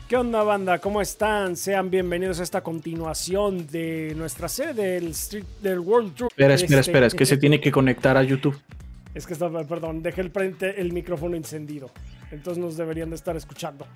¿Qué onda, banda? ¿Cómo están? Sean bienvenidos a esta continuación de nuestra serie del World Tour. Espera, es que se tiene que conectar a YouTube. Es que estaba, perdón, dejé el micrófono encendido. Entonces nos deberían de estar escuchando.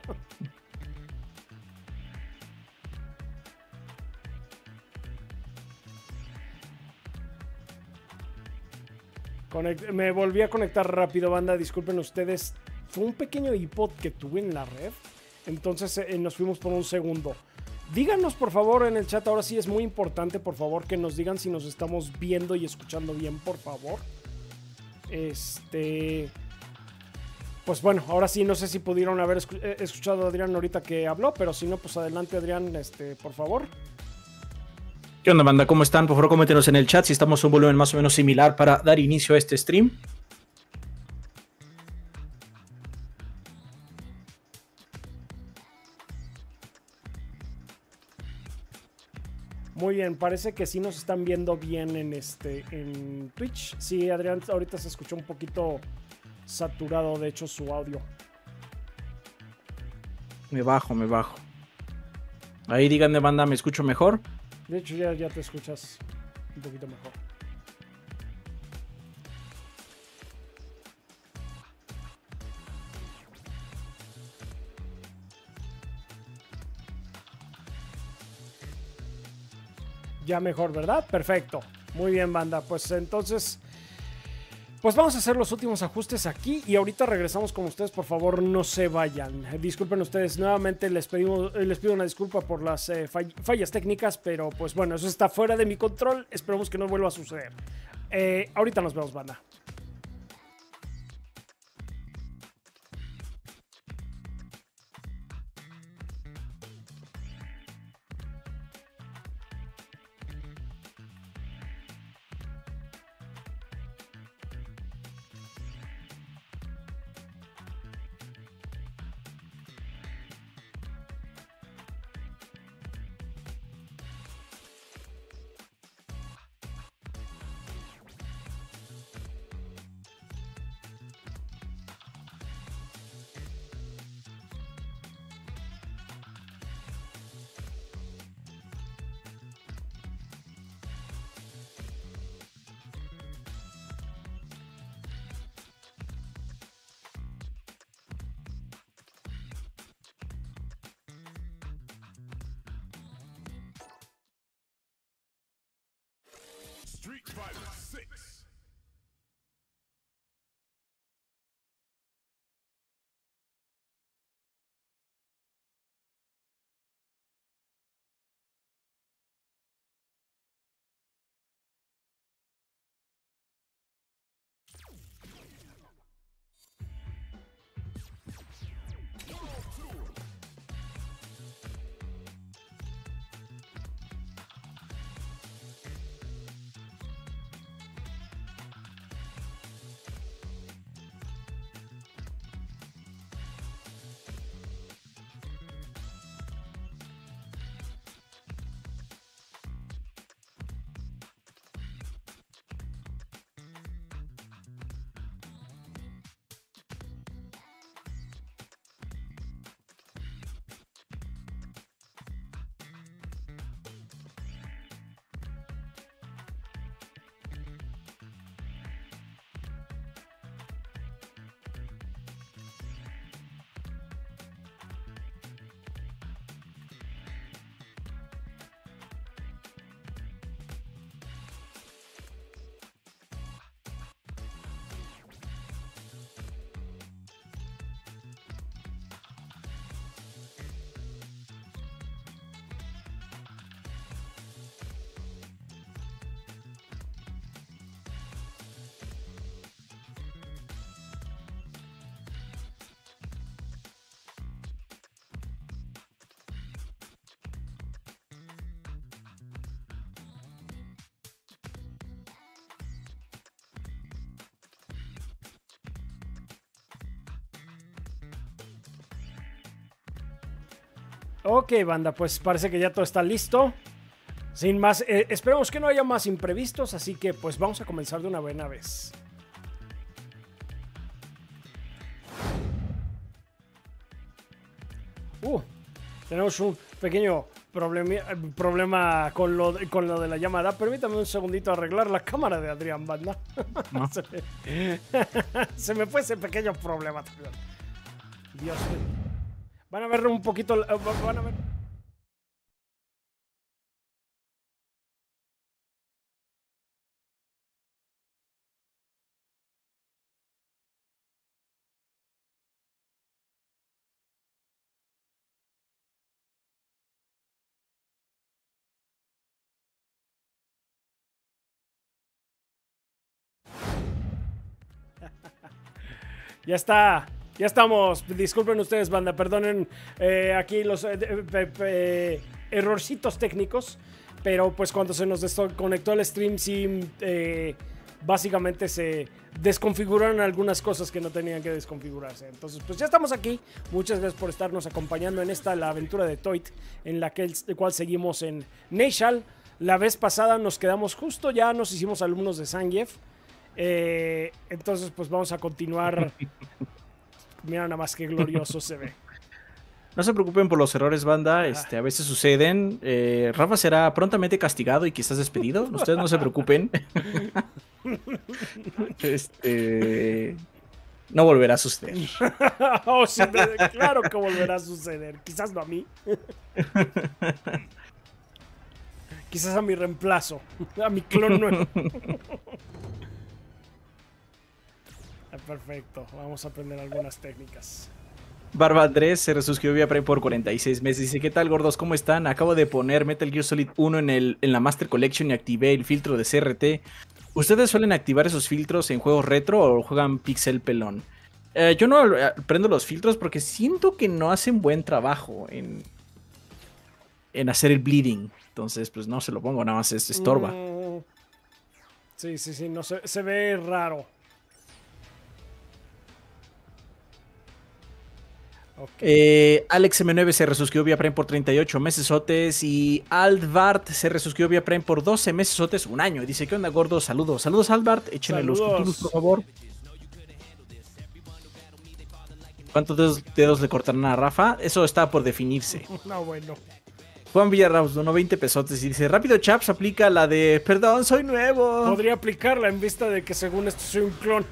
Me volví a conectar rápido, banda. Disculpen ustedes. Fue un pequeño iPod que tuve en la red. Entonces nos fuimos por un segundo. Díganos por favor en el chat, ahora sí es muy importante, por favor, que nos digan si nos estamos viendo y escuchando bien, por favor. Pues bueno, ahora sí, no sé si pudieron haber escuchado a Adrián ahorita que habló, pero si no, pues adelante, Adrián, por favor. ¿Qué onda, banda? ¿Cómo están? Por favor, coméntenos en el chat si estamos a un volumen más o menos similar para dar inicio a este stream. Muy bien, parece que sí nos están viendo bien en Twitch. Sí, Adrián ahorita se escuchó un poquito saturado, de hecho, su audio. Me bajo. Ahí díganme, banda, ¿me escucho mejor? De hecho, ya te escuchas un poquito mejor. Ya mejor, ¿verdad? Perfecto. Muy bien, banda. Pues entonces, pues vamos a hacer los últimos ajustes aquí y ahorita regresamos con ustedes. Por favor, no se vayan. Disculpen ustedes. Nuevamente les pido una disculpa por las fallas técnicas, pero pues bueno, eso está fuera de mi control. Esperemos que no vuelva a suceder. Ahorita nos vemos, banda. Street Fighter 6. Ok, banda, pues parece que ya todo está listo. Sin más, esperemos que no haya más imprevistos, así que pues vamos a comenzar de una buena vez. Tenemos un pequeño problema con lo de la llamada. Permítame un segundito arreglar la cámara de Adrián Banda. No. Se me fue ese pequeño problema también. Dios mío. Van a ver un poquito. Van a ver. Ya está. Ya estamos. Disculpen ustedes, banda. Perdonen aquí los errorcitos técnicos. Pero pues cuando se nos desconectó el stream, sí, básicamente se desconfiguraron algunas cosas que no tenían que desconfigurarse. Entonces, pues ya estamos aquí. Muchas gracias por estarnos acompañando en la aventura de Toit, en la cual seguimos en Neyshal. La vez pasada nos quedamos justo, ya nos hicimos alumnos de Zangief. Entonces pues vamos a continuar. Mira nada más que glorioso se ve. No se preocupen por los errores, banda. A veces suceden. Rafa será prontamente castigado y quizás despedido. Ustedes no se preocupen. No volverá a suceder. Oh, sí, claro que volverá a suceder. Quizás no a mí. Quizás a mi reemplazo. A mi clon nuevo. Perfecto, vamos a aprender algunas técnicas. Barba Andrés se resuscitó vía Prime por 46 meses. Dice, ¿qué tal, gordos? ¿Cómo están? Acabo de poner Metal Gear Solid 1 en la Master Collection y activé el filtro de CRT. ¿Ustedes suelen activar esos filtros en juegos retro o juegan pixel pelón? Yo no prendo los filtros porque siento que no hacen buen trabajo en hacer el bleeding. Entonces, pues no se lo pongo, nada más estorba. Sí, no se ve raro. Okay. Alex M9 se resuscitó vía Prime por 38 mesesotes y Altbart se resuscitó vía Prime por 12 mesesotes, un año. Dice, ¿qué onda, gordo? Saludos. Saludos, Altbart. Échenle los títulos, por favor. ¿Cuántos dedos le cortarán a Rafa? Eso está por definirse. No, bueno. Juan Villarraus donó 20 pesotes y dice, rápido, chaps, aplica la de, perdón, soy nuevo. Podría aplicarla en vista de que según esto soy un clon.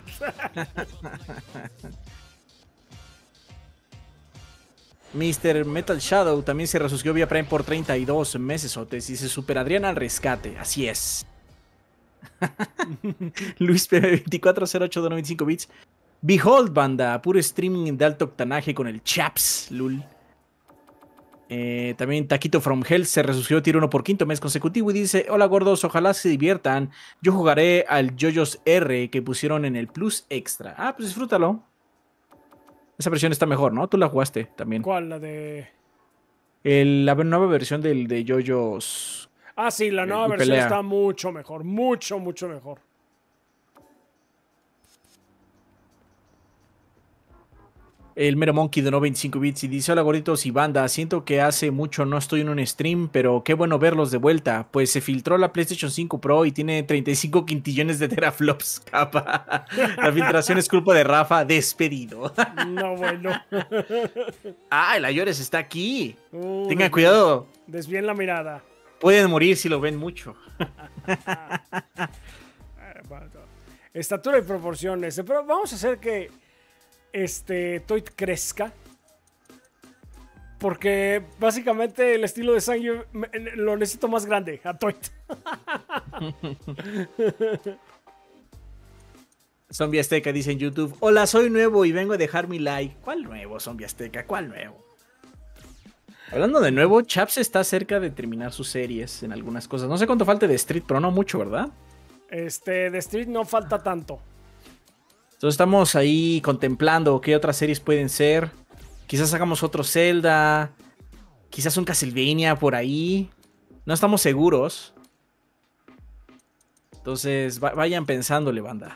Mr. Metal Shadow también se resuscitó vía Prime por 32 mesesotes. Dice Super Adrián al rescate. Así es. Luis PM2408 de 95 bits. Behold, banda. Puro streaming de alto octanaje con el Chaps. Lul. También Taquito from Hell se resucitó tier 1 por quinto mes consecutivo y dice, hola gordos, ojalá se diviertan. Yo jugaré al JoJo's R que pusieron en el Plus Extra. Ah, pues disfrútalo. Esa versión está mejor, ¿no? Tú la jugaste también. ¿Cuál? La de... La nueva versión de JoJo's. Ah, sí, la nueva versión está mucho mejor. Mucho mejor. El Mero Monkey de 25 bits y dice, hola gorditos y banda, siento que hace mucho no estoy en un stream, pero qué bueno verlos de vuelta, pues se filtró la PlayStation 5 Pro y tiene 35 quintillones de teraflops, capa. La filtración es culpa de Rafa, despedido. No, bueno. Ah, el Ayores está aquí. Tengan cuidado. Desvíen la mirada. Pueden morir si lo ven mucho. Estatura y proporciones, pero vamos a hacer que Toit crezca, porque básicamente el estilo de Zangief lo necesito más grande a Toit. Zombie Azteca dice en YouTube, hola, soy nuevo y vengo a dejar mi like. ¿Cuál nuevo, Zombie Azteca? ¿Cuál nuevo? Hablando de nuevo, Chaps está cerca de terminar sus series en algunas cosas. No sé cuánto falte de Street, pero no mucho, ¿verdad? De Street no falta tanto. Entonces estamos ahí contemplando qué otras series pueden ser. Quizás hagamos otro Zelda. Quizás un Castlevania por ahí. No estamos seguros. Entonces vayan pensándole, banda.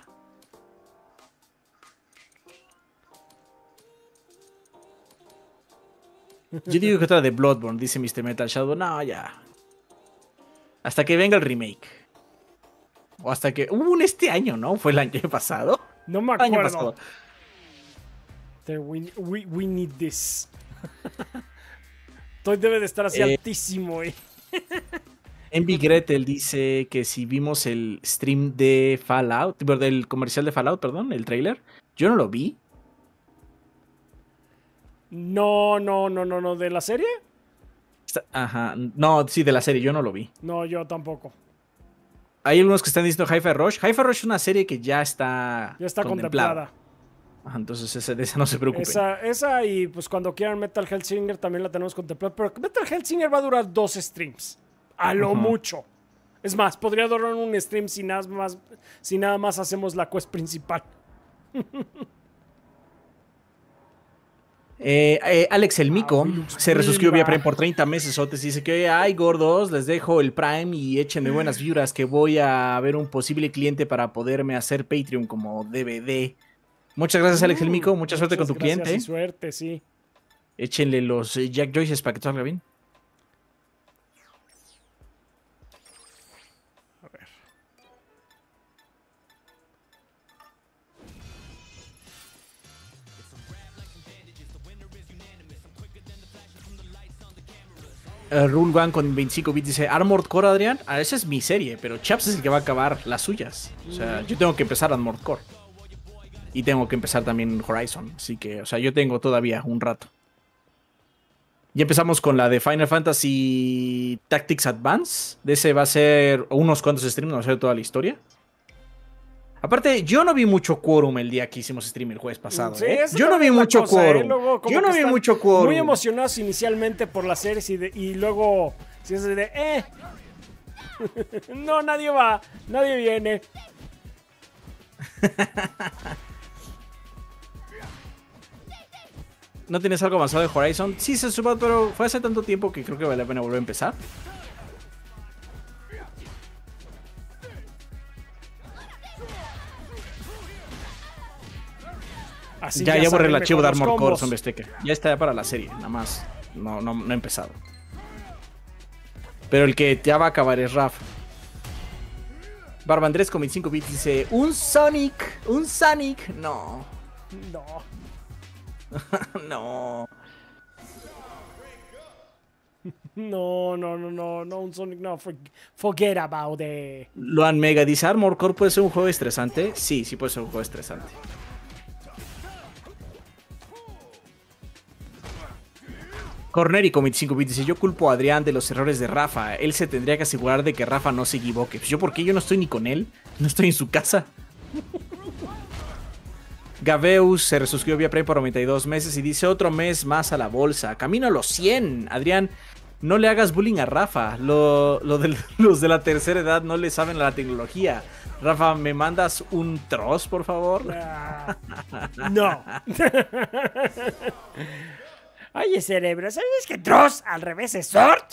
Yo digo que otra de Bloodborne, dice Mr. Metal Shadow. No, ya. Hasta que venga el remake. O hasta que... Hubo un este año, ¿no? ¿Fue el año pasado? No me acuerdo. We need this. Debe de estar así Eh, altísimo, eh. Envy Gretel dice que si vimos el stream de Fallout, del comercial de Fallout, perdón, el trailer. Yo no lo vi. No. ¿De la serie? Ajá. No, sí, de la serie, yo no lo vi. No, yo tampoco. Hay algunos que están diciendo Hi-Fi Rush. Hi-Fi Rush es una serie que ya está Ya está contemplada. Ajá, entonces de esa no se preocupen. Esa y pues cuando quieran Metal Hellsinger también la tenemos contemplada. Pero Metal Hellsinger va a durar 2 streams. A lo mucho. Es más, podría durar un stream si nada más hacemos la quest principal. Alex el Mico se resuscribió vía Prime Silva. por 30 meses. Otes dice que, ay, gordos, les dejo el Prime y échenme buenas vibras que voy a ver un posible cliente para poderme hacer Patreon como DVD. Muchas gracias, Alex el Mico. Mucha suerte con tu Muchas gracias cliente. y suerte, sí. Échenle los Jack Joyces para que todo salga bien. A ver. Rule One con 25 bits dice Armored Core, Adrián. Ah, esa es mi serie, pero Chaps es el que va a acabar las suyas. O sea, yo tengo que empezar Armored Core. Y tengo que empezar también Horizon. Así que, o sea, yo tengo todavía un rato. Ya empezamos con la de Final Fantasy Tactics Advance. De ese va a ser unos cuantos streams, no va a ser toda la historia. Aparte, yo no vi mucho quórum el día que hicimos stream el jueves pasado. Sí, ¿eh? esa Yo no vi también es la mucho cosa, quórum. Luego, como Yo no que vi están mucho quórum. muy emocionados inicialmente por las series y luego si es de no, nadie va, nadie viene. ¿No tienes algo avanzado de Horizon? Sí, se suba, pero fue hace tanto tiempo que creo que vale la pena volver a empezar. Así Ya borré saben el archivo mejor de los Armored Core, combos. Zombie Stecker. Ya está para la serie, nada más. No he empezado. Pero el que ya va a acabar es Raf. Barbandrés con 25 bits dice: Un Sonic. No. No. No. No, un Sonic, no, forget about it. Luan Mega dice: Armored Core puede ser un juego estresante. Sí puede ser un juego estresante. Corneri con 25 bits dice: Yo culpo a Adrián de los errores de Rafa. Él se tendría que asegurar de que Rafa no se equivoque. Pues yo, ¿por qué? Yo no estoy ni con él. No estoy en su casa. Gabeus se resuscribió vía Prime por 92 meses y dice: otro mes más a la bolsa. Camino a los 100. Adrián, no le hagas bullying a Rafa. Los de la tercera edad no le saben la tecnología. Rafa, ¿me mandas un troz, por favor? No. Oye, cerebro, ¿sabes que Dross al revés es Sort?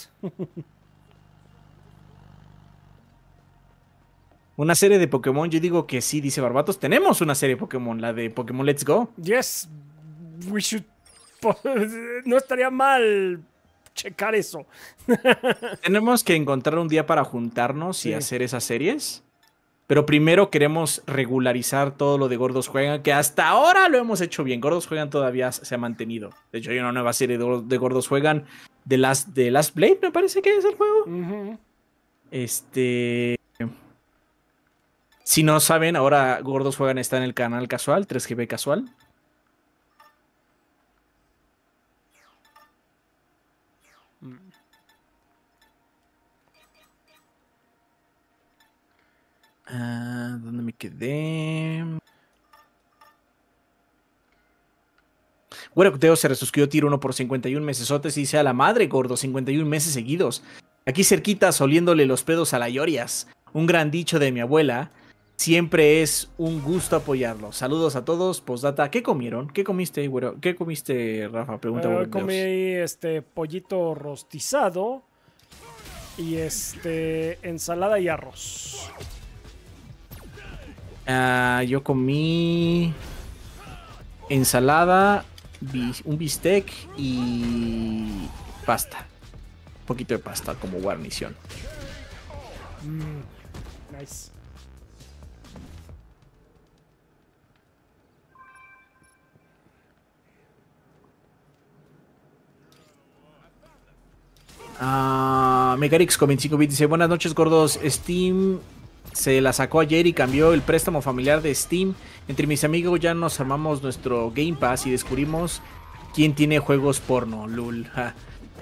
Una serie de Pokémon, yo digo que sí, dice Barbatos. Tenemos una serie de Pokémon, la de Pokémon Let's Go. Yes, we should. No estaría mal checar eso. Tenemos que encontrar un día para juntarnos y Sí. hacer esas series. Pero primero queremos regularizar todo lo de Gordos Juegan, que hasta ahora lo hemos hecho bien. Gordos Juegan todavía se ha mantenido. De hecho, hay una nueva serie de Gordos Juegan, de Last Blade, me parece que es el juego. Ujú. Si no saben, ahora Gordos Juegan está en el canal casual, 3GB casual. ¿Dónde me quedé? Güero se resuscribió Tiro 1 por 51 mesesotes y dice: a la madre, gordo, 51 meses seguidos. Aquí cerquitas, oliéndole los pedos a la Yorias. Un gran dicho de mi abuela. Siempre es un gusto apoyarlo. Saludos a todos. Postdata, ¿qué comieron? ¿Qué comiste, güero? ¿Qué comiste, Rafa? Pregunta Güero Deos. Comí pollito rostizado y ensalada y arroz. Yo comí ensalada, un bistec y pasta. Un poquito de pasta como guarnición. Nice. Megarix con 25 bits dice: buenas noches, gordos. Steam se la sacó ayer y cambió el préstamo familiar de Steam. Entre mis amigos ya nos armamos nuestro Game Pass y descubrimos quién tiene juegos porno. Lul. Ja.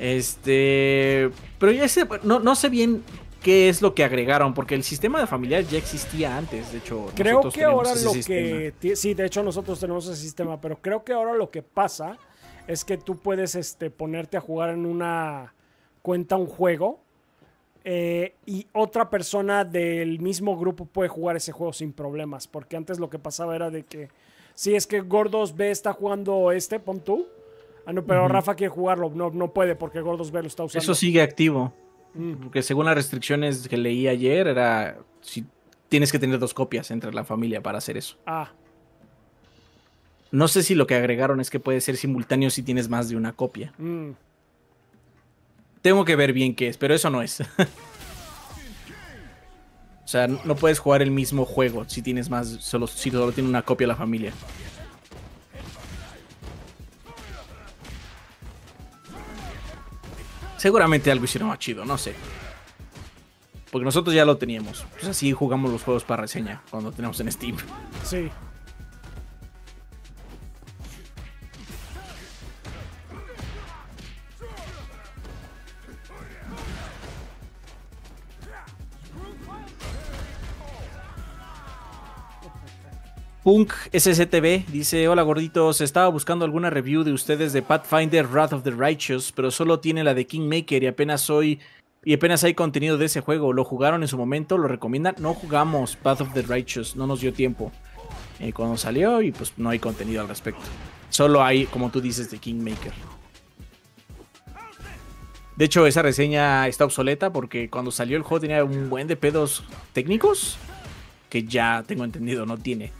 Pero ya sé, no sé bien qué es lo que agregaron, porque el sistema de familiar ya existía antes. De hecho, Creo nosotros que tenemos ahora ese lo sistema. que... Sí, de hecho nosotros tenemos ese sistema, pero creo que ahora lo que pasa es que tú puedes ponerte a jugar en una cuenta un juego y otra persona del mismo grupo puede jugar ese juego sin problemas, porque antes lo que pasaba era de que si es que Gordos B está jugando pon tú. Ah, no, pero Rafa quiere jugarlo, no puede porque Gordos B lo está usando. Eso sigue activo. Porque según las restricciones que leí ayer, era si tienes que tener 2 copias entre la familia para hacer eso. Ah, No sé si lo que agregaron es que puede ser simultáneo si tienes más de una copia. Tengo que ver bien qué es, pero eso no es. O sea, no puedes jugar el mismo juego si tienes más, si solo tiene una copia la familia. Seguramente algo hicieron más chido, no sé. Porque nosotros ya lo teníamos. Pues así jugamos los juegos para reseña cuando tenemos en Steam. sí. Punk SCTV dice: hola gorditos, estaba buscando alguna review de ustedes de Pathfinder Wrath of the Righteous, pero solo tiene la de Kingmaker y apenas hay contenido de ese juego. ¿Lo jugaron en su momento? ¿Lo recomiendan? No jugamos Path of the Righteous, no nos dio tiempo cuando salió y pues no hay contenido al respecto. Solo hay, como tú dices, de Kingmaker. De hecho, esa reseña está obsoleta porque cuando salió el juego tenía un buen de pedos técnicos que ya tengo entendido no tiene.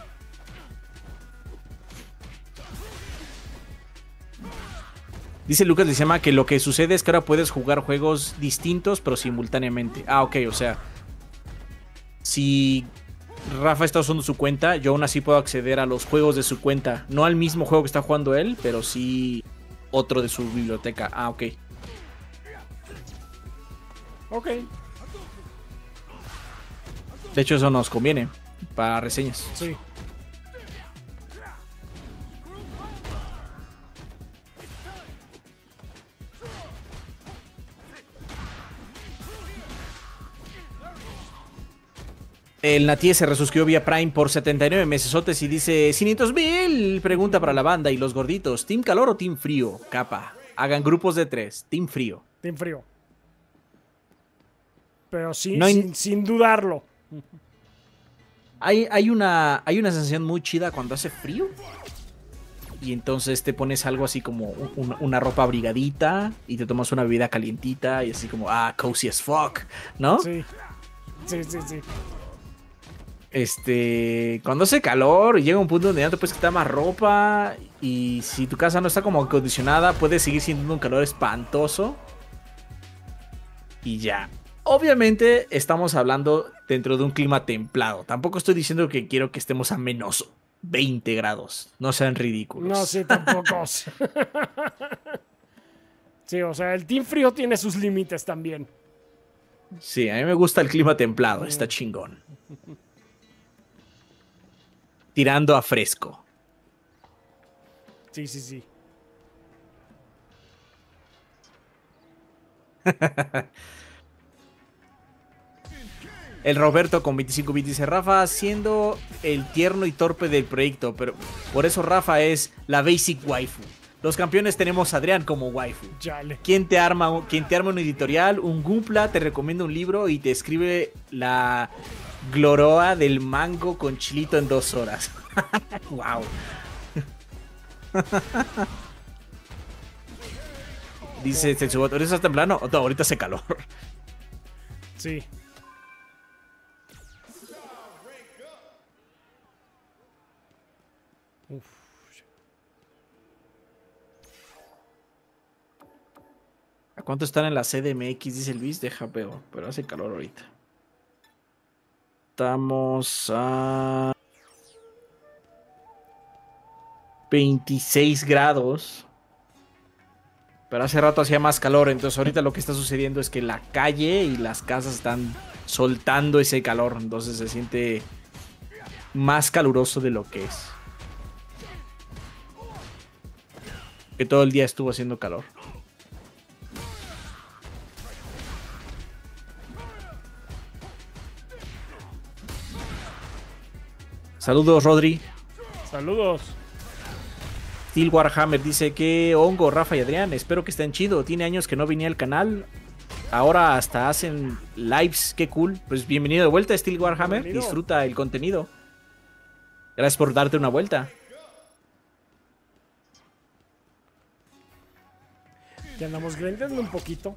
Dice Lucas Licema que lo que sucede es que ahora puedes jugar juegos distintos pero simultáneamente. Ah, ok, o sea, si Rafa está usando su cuenta, yo aún así puedo acceder a los juegos de su cuenta. No al mismo juego que está jugando él, pero sí otro de su biblioteca. Ah, ok. Ok. De hecho, eso nos conviene para reseñas. Sí. El Natie se resuscribió vía Prime por 79 mesesotes y dice: 500,000. Pregunta para la banda y los gorditos: ¿Team calor o Team frío? Capa. Hagan grupos de 3. Team frío. Team frío. Pero sí, No hay- sin dudarlo. Hay una sensación muy chida cuando hace frío. Y entonces te pones algo así como una ropa abrigadita y te tomas una bebida calientita y así como, cozy as fuck, ¿no? Sí. Sí, sí, sí. Cuando hace calor y llega un punto donde ya no te puedes quitar más ropa y si tu casa no está como acondicionada, puedes seguir sintiendo un calor espantoso. Y ya. Obviamente estamos hablando dentro de un clima templado. Tampoco estoy diciendo que quiero que estemos a menos 20 grados. No sean ridículos. No, sí, tampoco. Sí, o sea, el Team Frío tiene sus límites también. Sí, a mí me gusta el clima templado. Está chingón. Tirando a fresco. Sí, sí, sí. El Roberto con 25 bits dice: Rafa siendo el tierno y torpe del proyecto, pero por eso Rafa es la basic waifu. Los campeones tenemos a Adrián como waifu. Chale. ¿Quién te arma un editorial? Un Gupla te recomienda un libro y te escribe la gloroa del mango con chilito en 2 horas. Wow. Dice Tetsubo: ¿ahorita está temprano? No, ahorita hace calor. Sí. Uf. ¿A cuánto están en la CDMX? Dice el Luis. Deja veo, pero hace calor ahorita. Estamos a 26 grados. Pero hace rato hacía más calor, entonces ahorita lo que está sucediendo es que la calle y las casas están soltando ese calor, entonces se siente más caluroso de lo que es. Que todo el día estuvo haciendo calor. Saludos, Rodri. Saludos. Steel Warhammer dice que hongo, Rafa y Adrián, espero que estén chido. Tiene años que no venía al canal. Ahora hasta hacen lives, qué cool. Pues bienvenido de vuelta, Steel Warhammer. Bienvenido. Disfruta el contenido. Gracias por darte una vuelta. Ya andamos grindeando un poquito.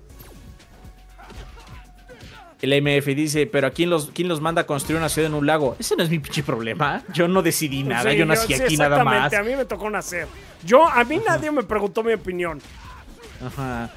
El MF dice, pero ¿quién los manda a construir una ciudad en un lago? Ese no es mi pinche problema. Yo no decidí nada, Sí, yo nací sí, aquí nada más. exactamente, a mí me tocó nacer. A mí nadie me preguntó mi opinión. Ajá.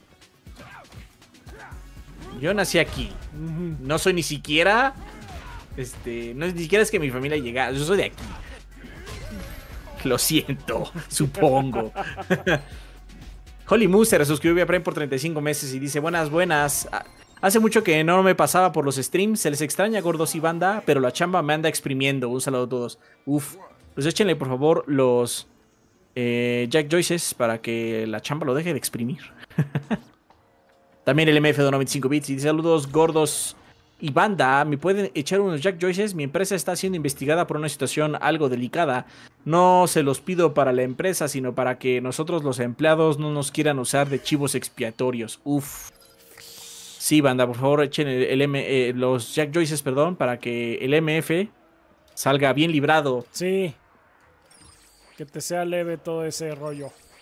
Yo nací aquí. No soy ni siquiera... no es ni siquiera es que mi familia llegara. Yo soy de aquí. Lo siento, supongo. Holly Moose se resuscribió a Prime por 35 meses y dice, buenas. Hace mucho que no me pasaba por los streams. Se les extraña, gordos y banda, pero la chamba me anda exprimiendo. Un saludo a todos. Uf. Pues échenle, por favor, los Jack Joyces para que la chamba lo deje de exprimir. También el MF de 95 bits y dice, saludos, gordos y banda. ¿Me pueden echar unos Jack Joyces? Mi empresa está siendo investigada por una situación algo delicada. No se los pido para la empresa, sino para que nosotros los empleados no nos quieran usar de chivos expiatorios. Uf. Sí, banda, por favor, echen los Jack Joyces, perdón, para que el MF salga bien librado. Sí. Que te sea leve todo ese rollo.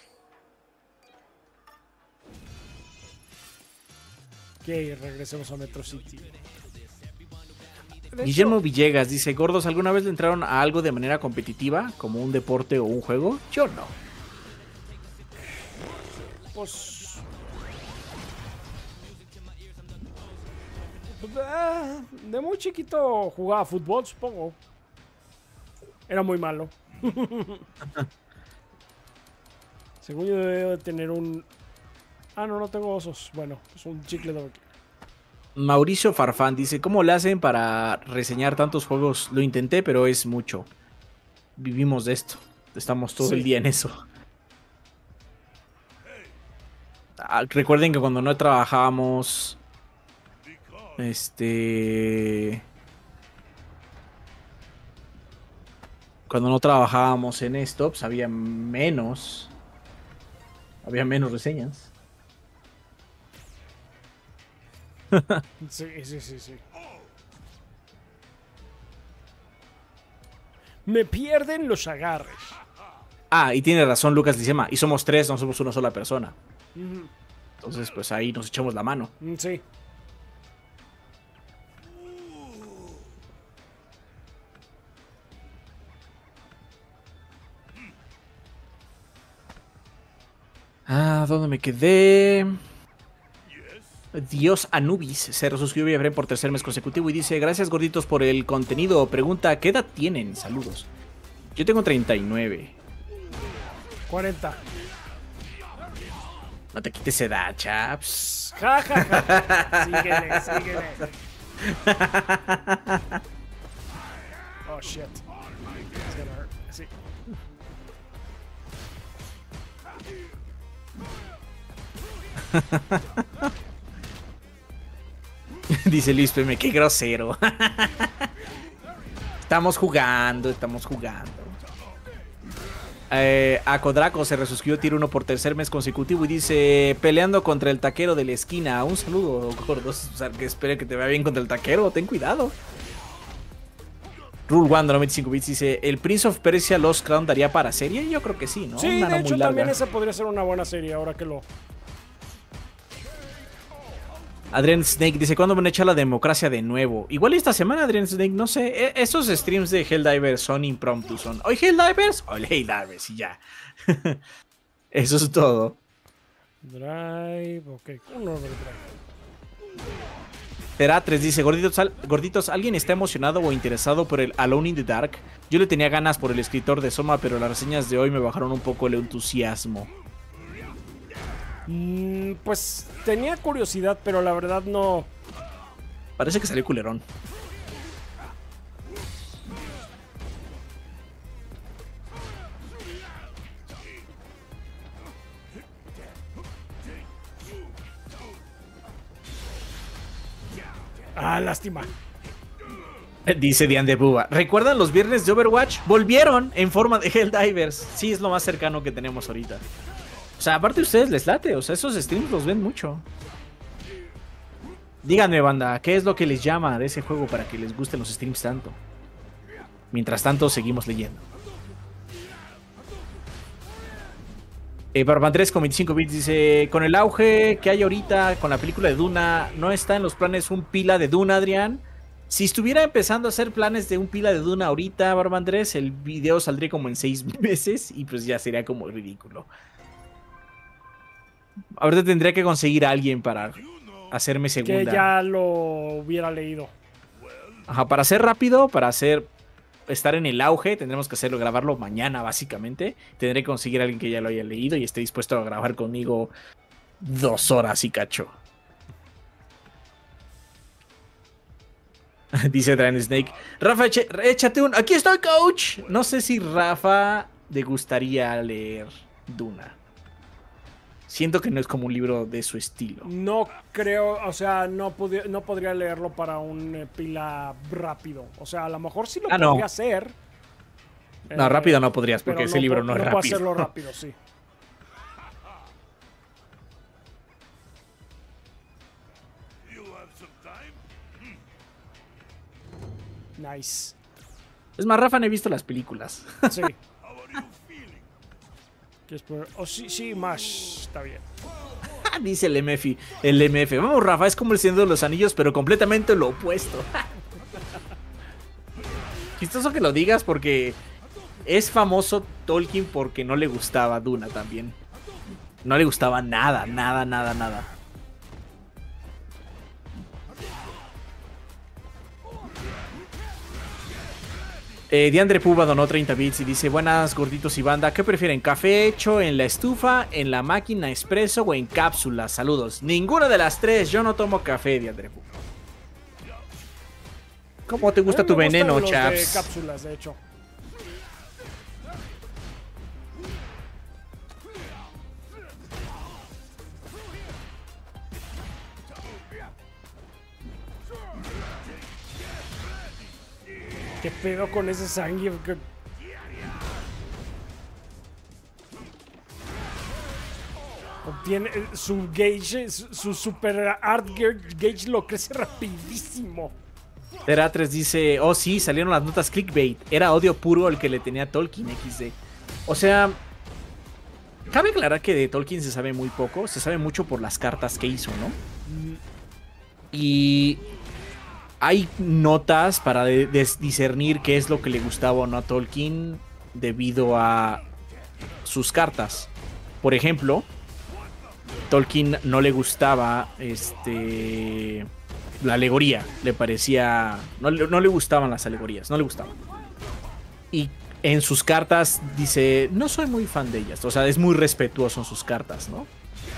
Ok, regresemos a Metro City. Guillermo Villegas dice, gordos, ¿alguna vez le entraron a algo de manera competitiva, como un deporte o un juego? Yo no. Pues de muy chiquito jugaba fútbol, supongo. Era muy malo. Según yo debo de tener un... Ah, no tengo osos. Bueno, es un chicle doble. Mauricio Farfán dice, ¿cómo le hacen para reseñar tantos juegos? Lo intenté, pero es mucho. Vivimos de esto. Estamos todo el día en eso. Recuerden que cuando no trabajábamos... Cuando no trabajábamos en esto, pues había menos reseñas. Sí. Me pierden los agarres. Ah, y tiene razón Lucas Licema. Y somos 3, no somos una sola persona. Entonces, pues ahí nos echamos la mano. Sí. ¿Dónde me quedé? Dios Anubis se resuscribió a por tercer mes consecutivo y dice, gracias gorditos por el contenido. Pregunta, ¿qué edad tienen? Saludos. Yo tengo 39. 40. No te quites edad, chaps. Ja. Síguele. Oh, shit. It's gonna hurt. Sí. Dice Luis Peme, qué grosero. Estamos jugando. Acodraco se resuscribió tier 1 por tercer mes consecutivo y dice, peleando contra el taquero de la esquina. Un saludo, gordos. O sea, que espere que te vaya bien contra el taquero. Ten cuidado. Rule One 95 bits dice, ¿el Prince of Persia Lost Crown daría para serie? Yo creo que sí, ¿no? Sí, Una de no hecho muy larga. también esa podría ser una buena serie ahora que lo... Adrian Snake dice, ¿cuándo van a echar la democracia de nuevo? Igual esta semana, Adrian Snake, no sé. Esos streams de Helldivers son impromptu, son ¿hoy Helldivers? Hoy Helldivers y ya. Eso es todo. Drive, ok, un overdrive. Teratres dice, gorditos, ¿alguien está emocionado o interesado por el Alone in the Dark? Yo le tenía ganas por el escritor de Soma, pero las reseñas de hoy me bajaron un poco el entusiasmo. Pues tenía curiosidad, pero la verdad no. Parece que salió culerón. Ah, lástima. Dice Diane de Buba. ¿Recuerdan los viernes de Overwatch? Volvieron en forma de Helldivers. Sí, es lo más cercano que tenemos ahorita. O sea, aparte de ustedes les late. O sea, esos streams los ven mucho. Díganme, banda, ¿qué es lo que les llama de ese juego para que les gusten los streams tanto? Mientras tanto, seguimos leyendo. Barbandrés con 25 bits dice: con el auge que hay ahorita con la película de Duna, ¿no está en los planes un pila de Duna, Adrián? Si estuviera empezando a hacer planes de un pila de Duna ahorita, Barbandrés, el video saldría como en 6 meses y pues ya sería como ridículo. Ahorita tendría que conseguir a alguien para hacerme segunda. Que ya lo hubiera leído. Ajá, para ser rápido, estar en el auge, tendremos que hacerlo, grabarlo mañana básicamente. Tendré que conseguir a alguien que ya lo haya leído y esté dispuesto a grabar conmigo 2 horas y cacho. Dice Dragon Snake. Rafa, échate un... Aquí estoy, coach. No sé si Rafa le gustaría leer Duna. Siento que no es como un libro de su estilo. No creo, o sea, no podría leerlo para un pila rápido. O sea, a lo mejor sí lo podría hacer. No, rápido no podrías, porque ese libro no es rápido. No puedo hacerlo rápido, sí. Nice. Es más, Rafa, no he visto las películas. Sí. Oh, sí, más. Está bien. Dice el MF. Vamos, Rafa, es como el Señor de los Anillos, pero completamente lo opuesto. Chistoso que lo digas porque es famoso Tolkien porque no le gustaba Duna también. No le gustaba nada. Diandre Puba donó 30 bits y dice: buenas gorditos y banda, ¿qué prefieren? ¿Café hecho en la estufa, en la máquina expreso o en cápsulas? Saludos. Ninguna de las tres, yo no tomo café, Diandre Puba. ¿Cómo te gusta tu veneno, chaps? De cápsulas, de hecho. ¿Qué pedo con ese sangre? Obtiene su gauge, su super art gauge lo crece rapidísimo. Teratres dice: oh sí, salieron las notas clickbait. Era odio puro el que le tenía a Tolkien XD. O sea, cabe aclarar que de Tolkien se sabe muy poco. Se sabe mucho por las cartas que hizo, ¿no? Y hay notas para discernir qué es lo que le gustaba o no a Tolkien debido a sus cartas. Por ejemplo, Tolkien no le gustaba la alegoría. Le parecía... No le gustaban las alegorías, no le gustaban. Y en sus cartas dice: no soy muy fan de ellas. O sea, es muy respetuoso en sus cartas, ¿no?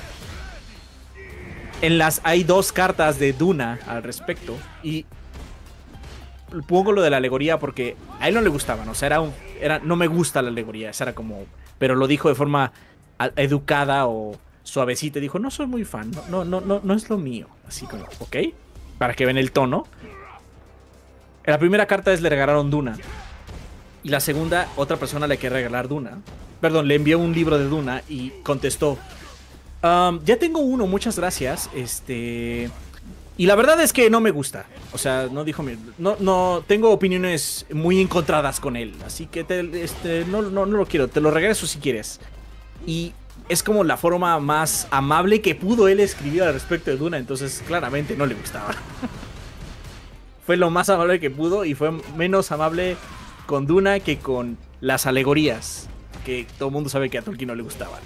Hay 2 cartas de Duna al respecto. Y pongo lo de la alegoría porque a él no le gustaban. O sea, no me gusta la alegoría. Esa era como... Pero lo dijo de forma educada o suavecita. Dijo: no soy muy fan. No es lo mío. Así como, ok. Para que ven el tono. La primera carta le regalaron Duna. Y la segunda, otra persona le quiere regalar Duna. Perdón, le envió un libro de Duna y contestó: ya tengo uno, muchas gracias. Y la verdad es que no me gusta. O sea, no dijo... No tengo opiniones muy encontradas con él. Así que no lo quiero. Te lo regreso si quieres. Y es como la forma más amable que pudo él escribir al respecto de Duna. Entonces, claramente no le gustaba. Fue lo más amable que pudo y fue menos amable con Duna que con las alegorías. Que todo el mundo sabe que a Tolkien no le gustaban.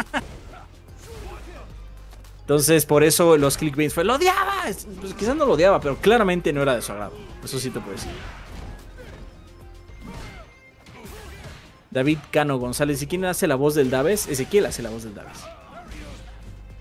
Entonces, por eso los clickbaits fue: ¡lo odiaba! Pues quizás no lo odiaba, pero claramente no era de su agrado. Eso sí te puedo decir. David Cano González: ¿y quién hace la voz del Daves? Ezequiel hace la voz del Daves.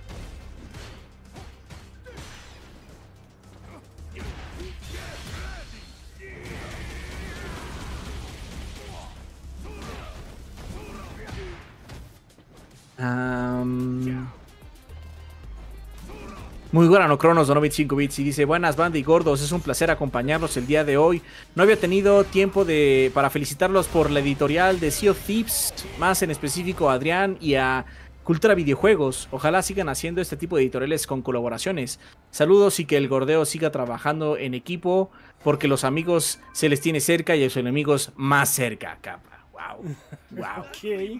Muy bueno, Cronos, donó 25 bits y dice: buenas, banda y gordos, es un placer acompañarlos el día de hoy. No había tenido tiempo para felicitarlos por la editorial de Sea of Thieves, más en específico a Adrián y a Cultura Videojuegos. Ojalá sigan haciendo este tipo de editoriales con colaboraciones. Saludos y que el gordeo siga trabajando en equipo, porque los amigos se les tiene cerca y a los enemigos más cerca, capa. Wow, wow. Ok.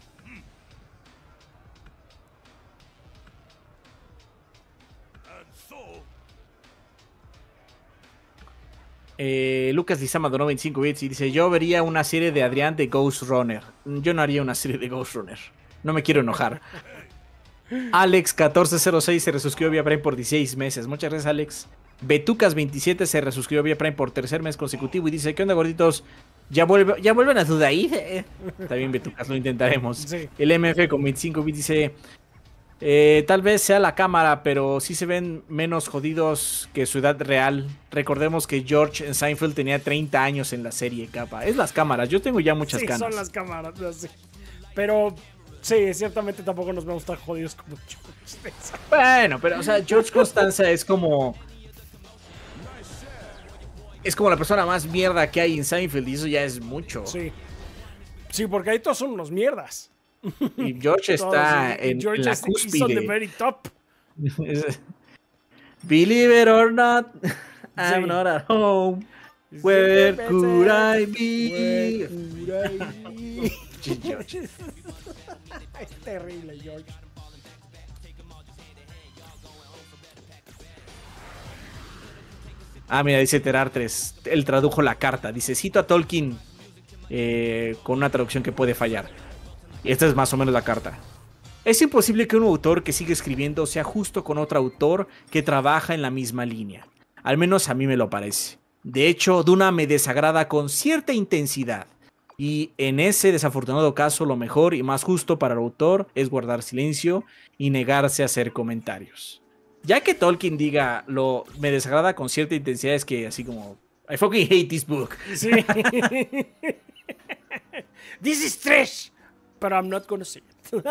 Lucas Lizama donó 25 bits y dice: yo vería una serie de Adrián de Ghost Runner. Yo no haría una serie de Ghost Runner. No me quiero enojar. Alex1406 se resuscribió vía Prime por 16 meses. Muchas gracias, Alex. Betucas27 se resuscribió vía Prime por tercer mes consecutivo y dice: ¿qué onda, gorditos? ¿Ya vuelven a su ahí? Está bien, Betucas, lo intentaremos. Sí. El MF con 25 bits dice: tal vez sea la cámara, pero sí se ven menos jodidos que su edad real. Recordemos que George en Seinfeld tenía 30 años en la serie, capa. Es las cámaras, yo tengo ya muchas Sí, canas. son las cámaras. Sí. Pero sí, ciertamente tampoco nos vemos tan jodidos como George. Bueno, pero o sea, George Costanza es como... Es como la persona más mierda que hay en Seinfeld y eso ya es mucho. Sí. Sí, porque ahí todos son unos mierdas. Y George está Todos, y en George la is on the cúspide. very top. Believe it or not, I'm Sí. not at home. Where could I be? George. Es terrible, George. Ah, mira, dice Terar3. Él tradujo la carta. Dice: cito a Tolkien con una traducción que puede fallar. Y esta es más o menos la carta. Es imposible que un autor que sigue escribiendo sea justo con otro autor que trabaja en la misma línea. Al menos a mí me lo parece. De hecho, Duna me desagrada con cierta intensidad. Y en ese desafortunado caso, lo mejor y más justo para el autor es guardar silencio y negarse a hacer comentarios. Ya que Tolkien diga me desagrada con cierta intensidad, es que así como I fucking hate this book. Sí. This is trash, but I'm not gonna say it.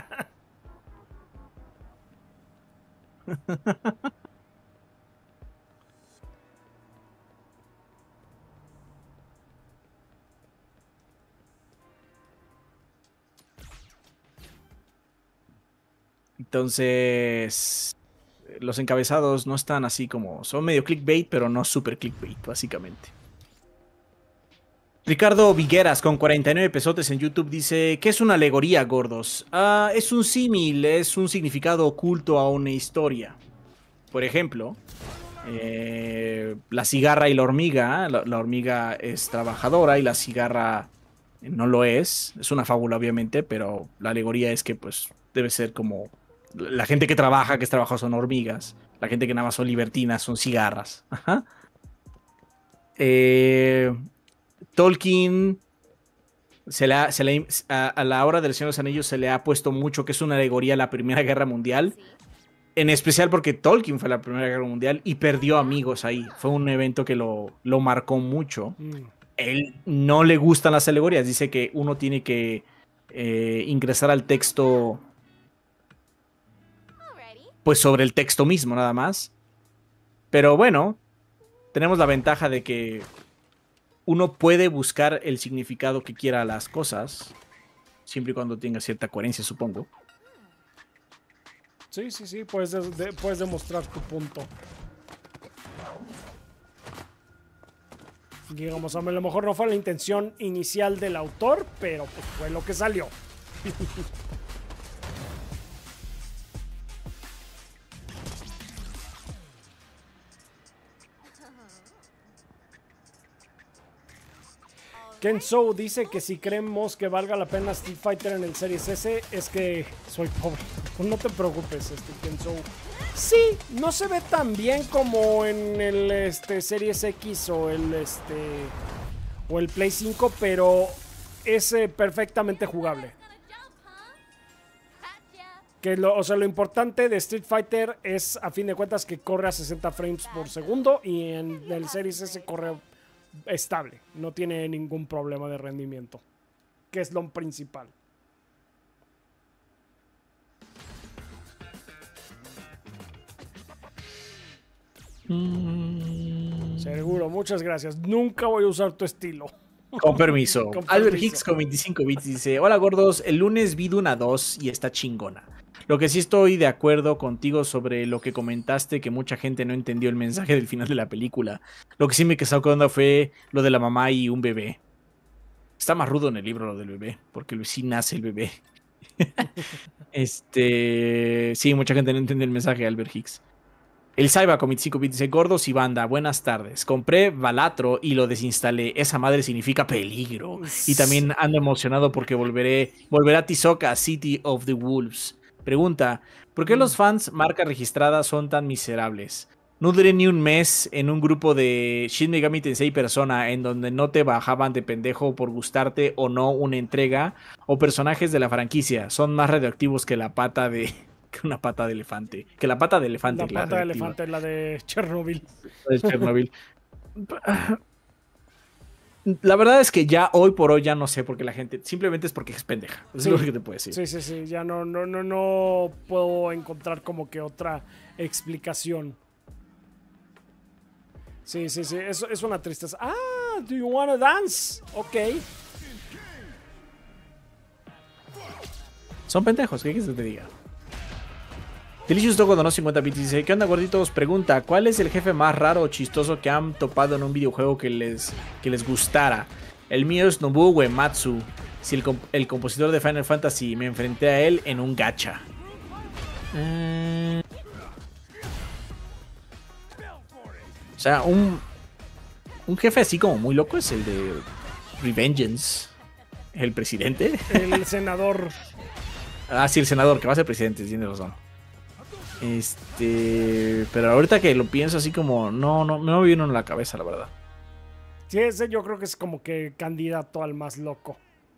Entonces, los encabezados no están así como... Son medio clickbait, pero no super clickbait, básicamente. Ricardo Vigueras, con 49 pesotes en YouTube, dice: ¿qué es una alegoría, gordos? Es un símil, es un significado oculto a una historia. Por ejemplo, la cigarra y la hormiga. La hormiga es trabajadora y la cigarra no lo es. Es una fábula, obviamente, pero la alegoría es que pues debe ser como... La gente que es trabajo son hormigas. La gente que nada más son libertinas son cigarras. Ajá. Tolkien a la hora del Señor de los Anillos se le ha puesto mucho que es una alegoría a la Primera Guerra Mundial. En especial porque Tolkien fue a la Primera Guerra Mundial y perdió amigos ahí. Fue un evento que lo marcó mucho. Él no le gustan las alegorías. Dice que uno tiene que ingresar al texto, pues sobre el texto mismo nada más. Pero bueno, tenemos la ventaja de que uno puede buscar el significado que quiera a las cosas, siempre y cuando tenga cierta coherencia, supongo. Sí, puedes demostrar tu punto. Digamos, a lo mejor no fue la intención inicial del autor, pero pues fue lo que salió. Kenzo dice que si creemos que valga la pena Street Fighter en el Series S, es que soy pobre. No te preocupes, Kenzo. Sí, no se ve tan bien como en el Series X o el Play 5, pero es perfectamente jugable. O sea, lo importante de Street Fighter es, a fin de cuentas, que corre a 60 frames por segundo y en el Series S corre estable, no tiene ningún problema de rendimiento, que es lo principal. Seguro, muchas gracias. Nunca voy a usar tu estilo. Con permiso. Con Albert permiso. Hicks con 25 bits dice: Hola gordos, el lunes vi Duna 2 y está chingona. Lo que sí estoy de acuerdo contigo sobre lo que comentaste, que mucha gente no entendió el mensaje del final de la película. Lo que sí me quedó con onda fue lo de la mamá y un bebé. Está más rudo en el libro lo del bebé, porque sí nace el bebé. Sí, mucha gente no entiende el mensaje de Albert Hicks. El Saiba con 25 bits dice: Gordos y banda, buenas tardes. Compré Balatro y lo desinstalé. Esa madre significa peligro. Y también ando emocionado porque volverá Tizoka, City of the Wolves. Pregunta: ¿por qué los fans marca registrada son tan miserables? No duré ni un mes en un grupo de Shin Megami Tensei Persona en donde no te bajaban de pendejo por gustarte o no una entrega o personajes de la franquicia. Son más radioactivos que la pata de... que una pata de elefante. Que la pata de elefante. La pata de elefante, la de Chernobyl. De Chernobyl. La verdad es que ya hoy por hoy ya no sé por qué la gente... Simplemente es porque es pendeja. Eso Sí. es lo que te puedo decir. Sí. Ya no puedo encontrar como que otra explicación. Sí. Es una tristeza. Ah, do you wanna dance? Ok. Son pendejos, ¿qué quieres que te diga? Delicious Dogo donó 50 bits y dice: ¿Qué onda, gorditos? Pregunta: ¿cuál es el jefe más raro o chistoso que han topado en un videojuego que les gustara? El mío es Nobuo Uematsu. Si el compositor de Final Fantasy, me enfrenté a él en un gacha. O sea, un jefe así como muy loco es el de Revengeance. El presidente. El senador. Ah, sí, el senador, que va a ser presidente, tiene razón. Pero ahorita que lo pienso así como, no me viene a la cabeza, la verdad. Sí, ese yo creo que es como que candidato al más loco.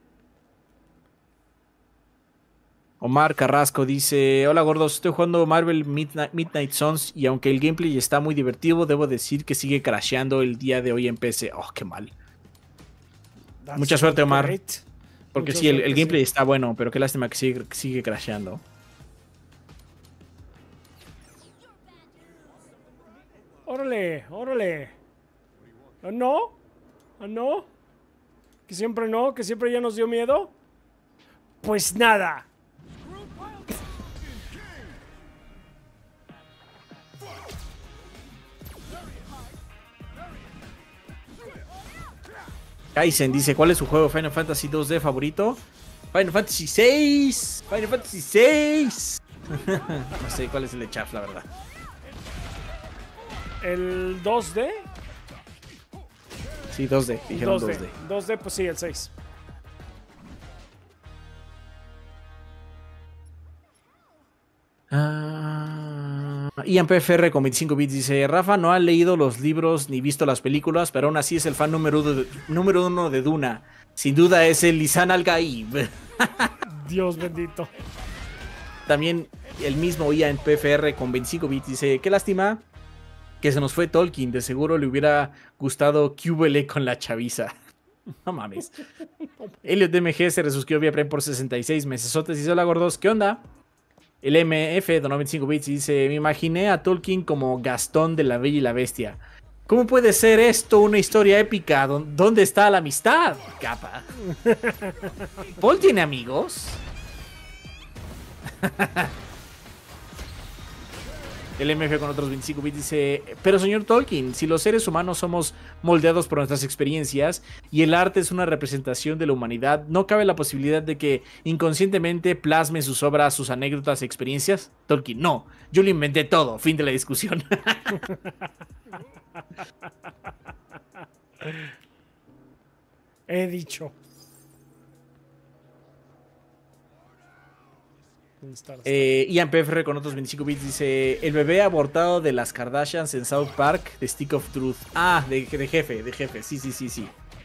Omar Carrasco dice: Hola gordos, estoy jugando Marvel Midnight Suns y aunque el gameplay está muy divertido, debo decir que sigue crasheando el día de hoy en PC. Oh, qué mal. That's Mucha suerte, Omar. great. Porque Mucha sí, el suerte, gameplay sí. está bueno, pero qué lástima que sigue crasheando. Órale. ¿No? ¿No? ¿Que siempre no? ¿Que siempre ya nos dio miedo? Pues nada. Kaizen dice: ¿cuál es su juego Final Fantasy 2D favorito? Final Fantasy 6. Final Fantasy 6. No sé cuál es el de Chaff, la verdad. ¿El 2D? Sí, 2D. Dijeron 2D. 2D, pues sí, el 6. Ian PFR con 25 bits dice: Rafa no ha leído los libros ni visto las películas, pero aún así es el fan número uno de Duna. Sin duda es el Lisan Al-Gaib. Dios bendito. También el mismo Ian PFR con 25 bits dice: qué lástima que se nos fue Tolkien. De seguro le hubiera gustado QBL con la chaviza. No mames. Elliot DMG se resuscribió vía Prime por 66 mesesotes y dice: hola gordos, ¿qué onda? El MF donó 25 bits y dice: me imaginé a Tolkien como Gastón de La Bella y la Bestia. ¿Cómo puede ser esto una historia épica? ¿Dónde está la amistad? Capa. ¿Paul tiene amigos? El MF con otros 25 bits dice: pero señor Tolkien, si los seres humanos somos moldeados por nuestras experiencias y el arte es una representación de la humanidad, ¿no cabe la posibilidad de que inconscientemente plasme en sus obras sus anécdotas y experiencias? Tolkien: no, yo lo inventé todo. Fin de la discusión. He dicho. Ian PFR con otros 25 bits dice: el bebé abortado de las Kardashians en South Park de Stick of Truth. Ah, de jefe. Sí.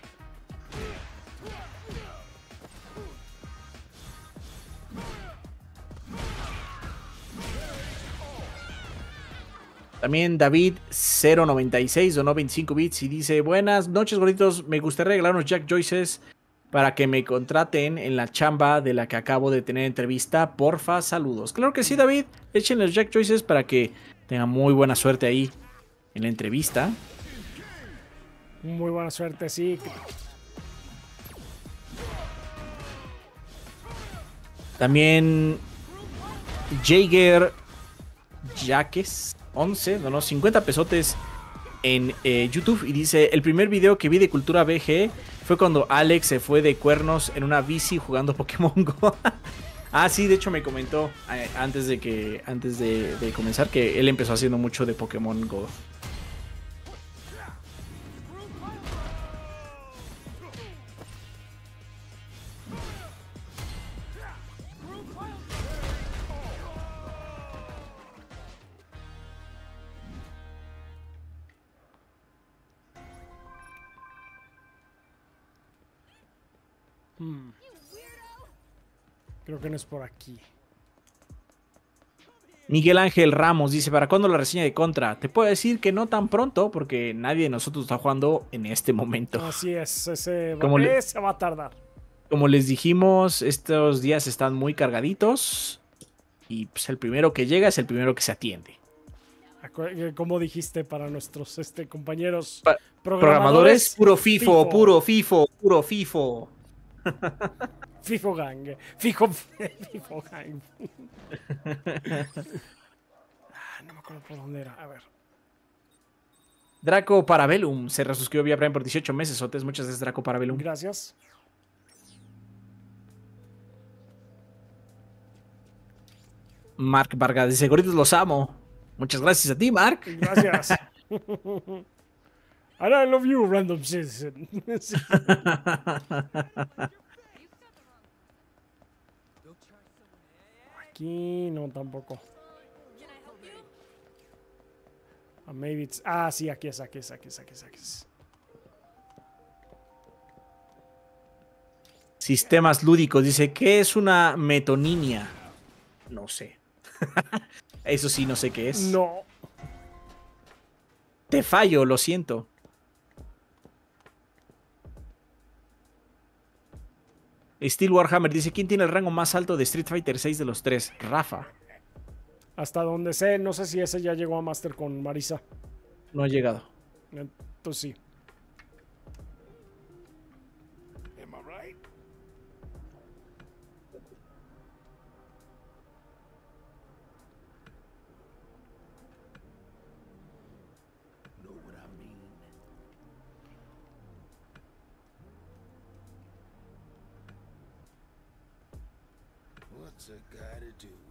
También David096 donó 25 bits y dice: buenas noches gorditos, me gustaría regalar unos Jack Joyces para que me contraten en la chamba de la que acabo de tener entrevista. Porfa, saludos. Claro que sí, David. Echen los Jack Choices para que tengan muy buena suerte ahí. en la entrevista. Muy buena suerte, sí. También Jaeger Jaques 11 donó 50 pesotes en YouTube y dice: el primer video que vi de Cultura BG fue cuando Alex se fue de cuernos en una bici jugando Pokémon Go. Ah, sí, de hecho me comentó antes de comenzar que él empezó haciendo mucho de Pokémon Go. Creo que no es por aquí. Miguel Ángel Ramos dice: ¿para cuándo la reseña de Contra? Te puedo decir que no tan pronto, porque nadie de nosotros está jugando en este momento. Así es, ese Como va a tardar. Como les dijimos, estos días están muy cargaditos. Y pues el primero que llega es el primero que se atiende. Como dijiste para nuestros compañeros Programadores, puro FIFO, puro FIFO, puro FIFO. FIFO Gang. FIFO Gang. No me acuerdo por dónde era. A ver. Draco Parabellum se resuscribió vía Prime por 18 meses. Otes, muchas gracias, Draco Parabellum. Gracias. Mark Vargas dice: gorditos, los amo. Muchas gracias a ti, Mark. Gracias. And I love you, random citizen. Aquí no, tampoco. Maybe it's... Ah, sí, aquí es. Sistemas lúdicos dice: ¿qué es una metonimia? No sé. Eso sí, no sé qué es. No. Te fallo, lo siento. Steel Warhammer dice: ¿quién tiene el rango más alto de Street Fighter 6 de los tres? Rafa. Hasta donde sé, no sé si ese ya llegó a Master con Marisa. No ha llegado. Entonces sí. Am I right? Know what I mean? What's a guy to do?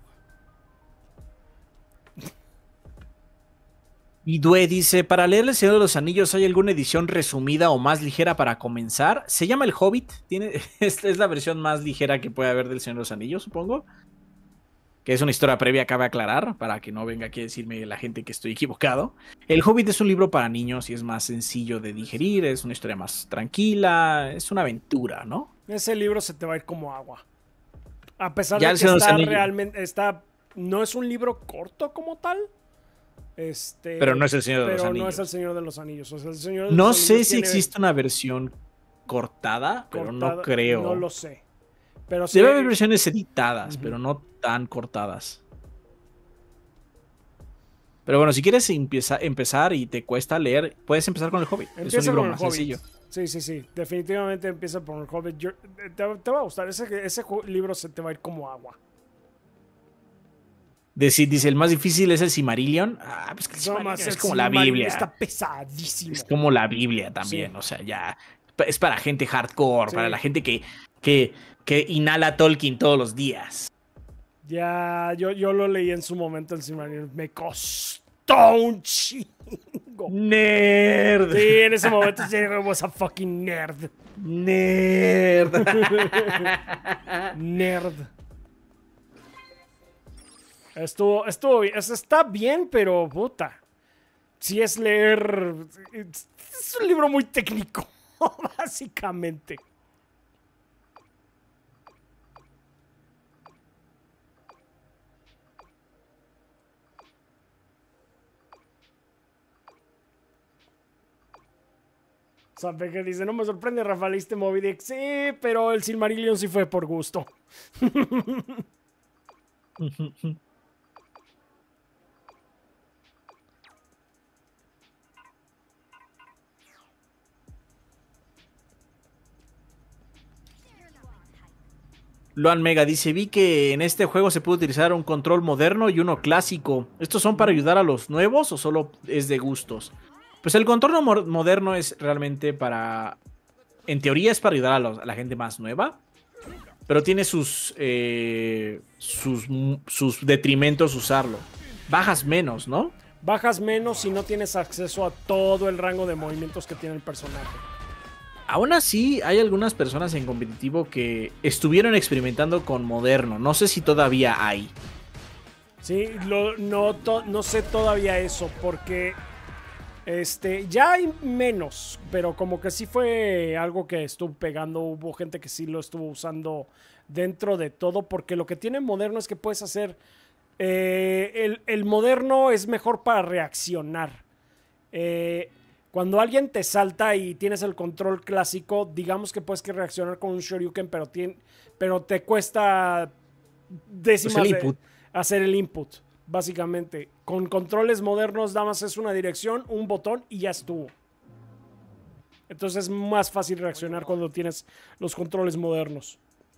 Y Due dice: para leer El Señor de los Anillos, ¿hay alguna edición resumida o más ligera para comenzar? Se llama El Hobbit. Es la versión más ligera que puede haber del Señor de los Anillos, supongo. Que es una historia previa, cabe aclarar, para que no venga aquí a decirme la gente que estoy equivocado. El Hobbit es un libro para niños y es más sencillo de digerir, es una historia más tranquila, es una aventura, ¿no? Ese libro se te va a ir como agua. A pesar Ya de El que Señor de los está Anillos. realmente... no es un libro corto como tal. Pero no es El Señor de los Pero no Anillos. es El Señor de los Anillos. O sea, El Señor de No los sé Anillos si tiene existe una versión cortada, pero no cortada- creo. No lo sé. Pero sí, Debe haber versiones editadas, pero no tan cortadas. Pero bueno, si quieres empezar y te cuesta leer, puedes empezar con El Hobbit. Es un empieza libro con más el Hobbit. sencillo. Sí. Definitivamente empieza por el Hobbit. Te va a gustar. Ese libro se te va a ir como agua. Dice: el más difícil es el Silmarillion. Ah, pues que el No Silmarillion más, es el como la Silmarillion Biblia. está pesadísimo. Es como la Biblia también. Sí. O sea, ya. Es para gente hardcore, Sí. para la gente que inhala Tolkien todos los días. Ya, yo lo leí en su momento el Silmarillion. Me costó un chingo. Nerd. Sí, en ese momento sí, I was a fucking nerd. Nerd. Nerd. Estuvo bien. Está bien, pero puta. Si es leer. Es un libro muy técnico, básicamente. Sabe que dice: no me sorprende, Rafa, leíste Moby Dick. Sí, pero el Silmarillion sí fue por gusto. Loan Mega dice, vi que en este juego se puede utilizar un control moderno y uno clásico. ¿Estos son para ayudar a los nuevos o solo es de gustos? Pues el control moderno es realmente para... En teoría es para ayudar a la gente más nueva. Pero tiene sus detrimentos usarlo. Bajas menos, ¿no? Bajas menos si no tienes acceso a todo el rango de movimientos que tiene el personaje. Aún así, hay algunas personas en competitivo que estuvieron experimentando con moderno. No sé si todavía hay. Sí, no sé todavía eso, porque ya hay menos, pero como que sí fue algo que estuvo pegando. Hubo gente que sí lo estuvo usando dentro de todo, porque lo que tiene moderno es que puedes hacer... el moderno es mejor para reaccionar. Cuando alguien te salta y tienes el control clásico, digamos que puedes que reaccionar con un Shoryuken, pero te cuesta décimas Pues el input. hacer el input, básicamente. Con controles modernos, nada más es una dirección, un botón y ya estuvo. Entonces es más fácil reaccionar cuando tienes los controles modernos.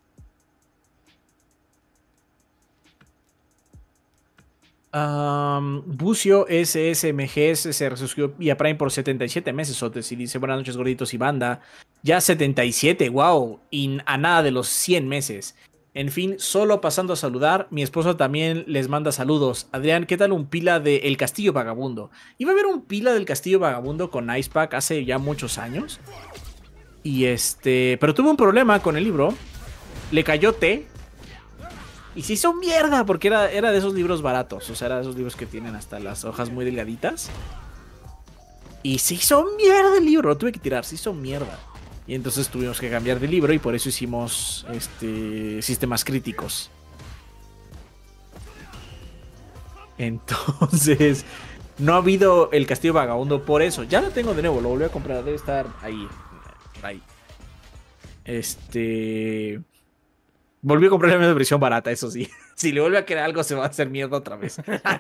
Bucio SSMGS se resuscitó vía Prime por 77 meses, Sotes, y dice, buenas noches, gorditos y banda. Ya 77, wow, y a nada de los 100 meses. En fin, solo pasando a saludar, mi esposo también les manda saludos. Adrián, ¿qué tal un pila de El Castillo Vagabundo? Iba a haber un pila del Castillo Vagabundo con Icepack hace ya muchos años. Y pero tuve un problema con el libro. Le cayó té. Y se hizo mierda, porque era de esos libros baratos. O sea, era de esos libros que tienen hasta las hojas muy delgaditas. Y se hizo mierda el libro, lo tuve que tirar, se hizo mierda. Y entonces tuvimos que cambiar de libro y por eso hicimos sistemas críticos. Entonces, no ha habido El Castillo Vagabundo por eso. Ya lo tengo de nuevo, lo volví a comprar, debe estar ahí. Volví a comprar la misma versión barata, eso sí. Si le vuelve a quedar algo, se va a hacer mierda otra vez.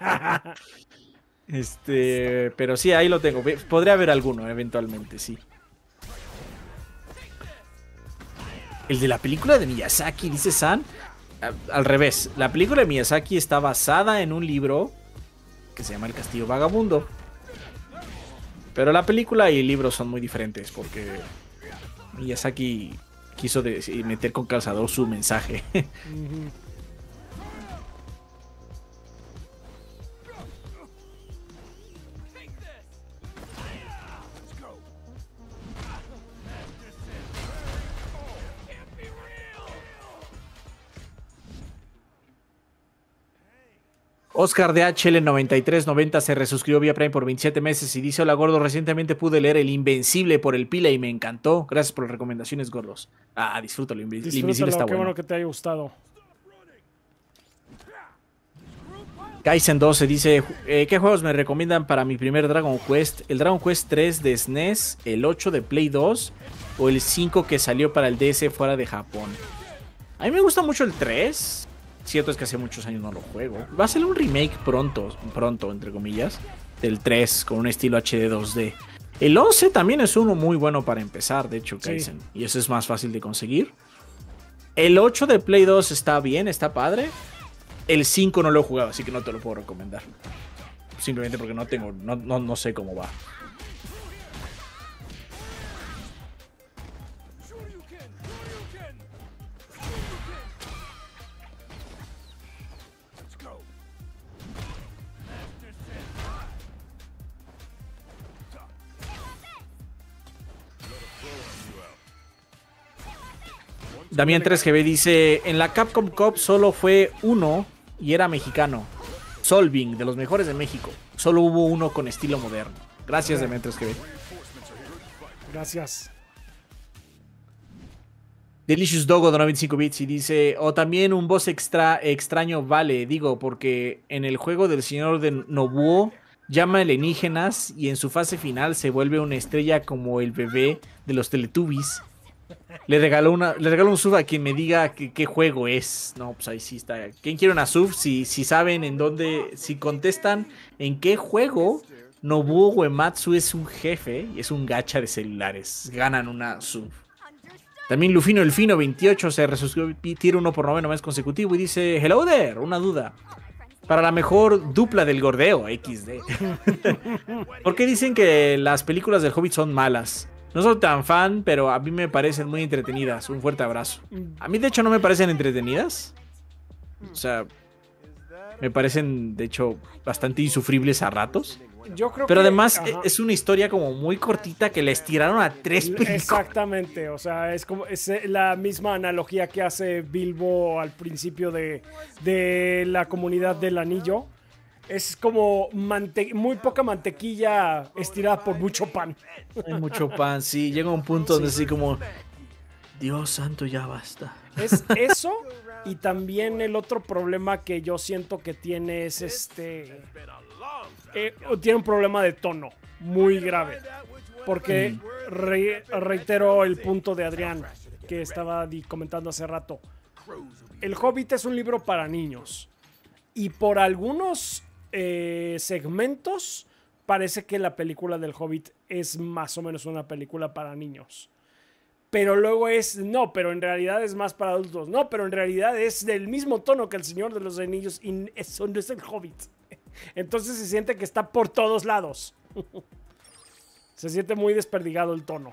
Pero sí, ahí lo tengo. Podría haber alguno, eventualmente, sí. El de la película de Miyazaki, dice San. Al revés. La película de Miyazaki está basada en un libro que se llama El Castillo Vagabundo. Pero la película y el libro son muy diferentes porque Miyazaki quiso meter con calzador su mensaje. Oscar de HL9390 se resuscribió vía Prime por 27 meses y dice: hola gordo, recientemente pude leer El Invencible por el Pila y me encantó. Gracias por las recomendaciones, gordos. Disfrútalo, El Invencible está qué bueno. Bueno que te haya gustado. Kaizen 12 dice: ¿qué juegos me recomiendan para mi primer Dragon Quest? ¿El Dragon Quest 3 de SNES, el 8 de Play 2 o el 5 que salió para el DS fuera de Japón? A mí me gusta mucho el 3. Cierto es que hace muchos años no lo juego. Va a ser un remake pronto, entre comillas, del 3 con un estilo HD 2D. El 11 también es uno muy bueno para empezar, de hecho, Kaizen. Sí. Y ese es más fácil de conseguir. El 8 de Play 2 está bien, está padre. El 5 no lo he jugado, así que no te lo puedo recomendar. Simplemente porque no sé cómo va. Damián 3GB dice: en la Capcom Cup solo fue uno y era mexicano. Solving, de los mejores de México. Solo hubo uno con estilo moderno. Gracias, Damián 3GB. Gracias. Delicious Dogo de 95 bits y dice: o también un boss extraño, vale, digo, porque en el juego del señor de Nobuo llama alienígenas y en su fase final se vuelve una estrella como el bebé de los Teletubbies. Le regalo un sub a quien me diga qué juego es. No, pues ahí sí está. ¿Quién quiere una sub? Si saben en dónde, si contestan en qué juego Nobuo Uematsu es un jefe y es un gacha de celulares, ganan una sub. También Lufino el Fino 28 se resuscitó tier 1 por noveno mes consecutivo y dice: Hello there, una duda. Para la mejor dupla del gordeo, XD. ¿Por qué dicen que las películas del Hobbit son malas? No soy tan fan, pero a mí me parecen muy entretenidas. Un fuerte abrazo. A mí, de hecho, no me parecen entretenidas. O sea, me parecen, de hecho, bastante insufribles a ratos. Yo creo Pero que, además ajá. es una historia como muy cortita que la estiraron a 3 películas. Exactamente, o sea, es como es la misma analogía que hace Bilbo al principio de la comunidad del anillo. Es como muy poca mantequilla estirada por mucho pan. Hay mucho pan, sí. Llega un punto donde así como... Dios santo, ya basta. Es eso, y también el otro problema que yo siento que tiene es tiene un problema de tono muy grave. Porque reitero el punto de Adrián que estaba comentando hace rato. El Hobbit es un libro para niños. Y por algunos segmentos parece que la película del Hobbit es más o menos una película para niños. Pero luego no, pero en realidad es más para adultos. No, pero en realidad es del mismo tono que El Señor de los Anillos y eso no es el Hobbit. Entonces se siente que está por todos lados. Se siente muy desperdigado el tono.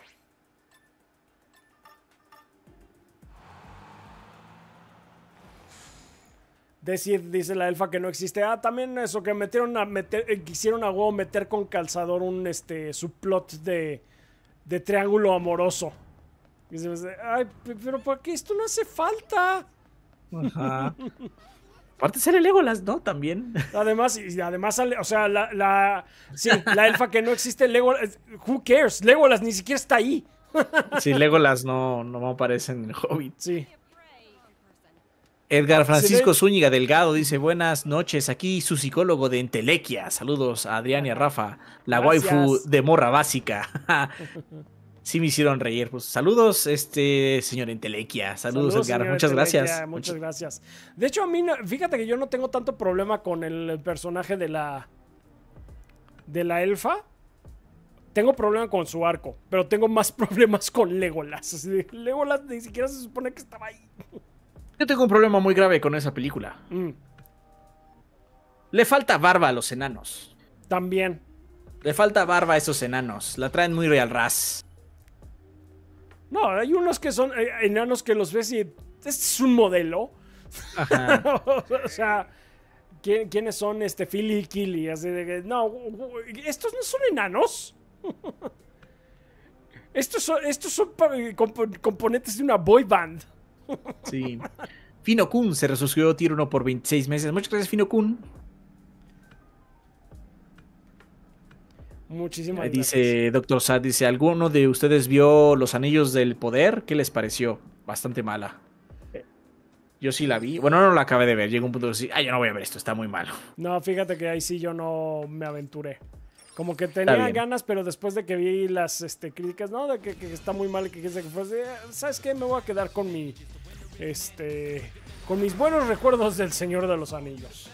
Dice la elfa que no existe. También eso, que quisieron a huevo meter con calzador un subplot de triángulo amoroso. Y se me dice, ay, pero ¿por qué esto no hace falta? Ajá. Aparte sale Legolas, ¿no? También. Además sale, o sea, sí, la elfa que no existe, Legolas, who cares? Legolas ni siquiera está ahí. Sí, Legolas no aparece en el Hobbit. Sí. Edgar Francisco Zúñiga Delgado dice: buenas noches, aquí su psicólogo de Entelequia. Saludos a Adrián y a Rafa, la Gracias. waifu de morra básica. Sí me hicieron reír. Pues saludos, señor Entelequia. Saludos, Edgar. Señor Muchas Entelequia, gracias. Muchas gracias. De hecho, a mí, fíjate que yo no tengo tanto problema con el personaje de la elfa. Tengo problema con su arco, pero tengo más problemas con Legolas. Legolas ni siquiera se supone que estaba ahí. Yo tengo un problema muy grave con esa película. Le falta barba a los enanos. También. Le falta barba a esos enanos. La traen muy real ras. No, hay unos que son enanos que los ves y este es un modelo. Ajá. O sea, ¿quiénes son Philly y Killy? Así de que, no, estos no son enanos. Estos son componentes de una boy band. Sí. Fino Kun se resuscitó tier 1 por 26 meses. Muchas gracias, Fino Kun. Muchísimas Dice Dr. Sad, dice: ¿alguno de ustedes vio Los Anillos del Poder? ¿Qué les pareció? Bastante mala. Yo sí la vi. Bueno, no la acabé de ver. Llegó un punto de decir: yo no voy a ver esto, está muy malo. No, fíjate que ahí sí yo no me aventuré. Como que tenía ganas, pero después de que vi las críticas, no, de que está muy mal, ¿sabes qué? Me voy a quedar con mi con mis buenos recuerdos del Señor de los Anillos.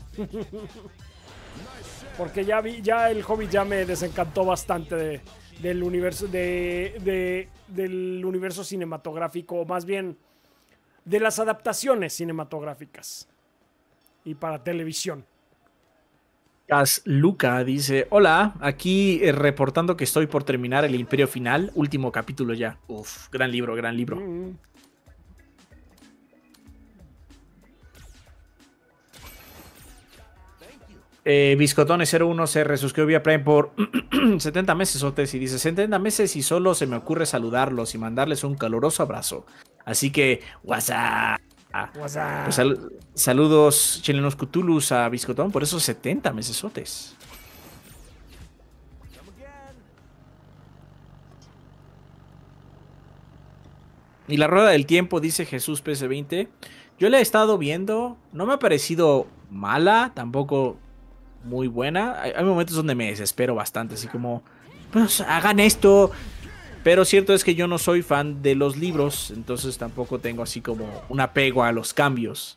Porque ya el Hobbit ya me desencantó bastante del universo del universo cinematográfico, o más bien de las adaptaciones cinematográficas y para televisión. Luca dice: hola, aquí reportando que estoy por terminar El Imperio Final, último capítulo ya. Uf, gran libro, gran libro. Biscotone01 se resuscribió vía Prime por 70 meses, Otes, y dice: 70 meses y solo se me ocurre saludarlos y mandarles un caluroso abrazo. Así que, WhatsApp. Pues saludos chilenos Cthulhus a Biscotón por esos 70 mesesotes. Y la rueda del tiempo, dice Jesús PS20. Yo la he estado viendo, no me ha parecido mala, tampoco muy buena. Hay momentos donde me desespero bastante, así como, pues hagan esto. Pero cierto es que yo no soy fan de los libros, entonces tampoco tengo así como un apego a los cambios.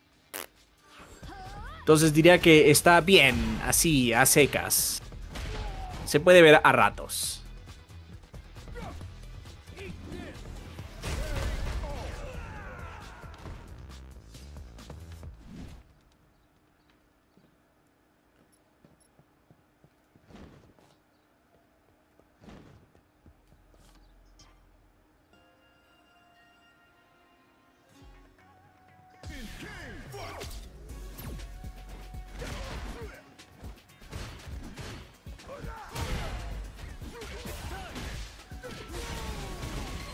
Entonces diría que está bien, así, a secas. Se puede ver a ratos.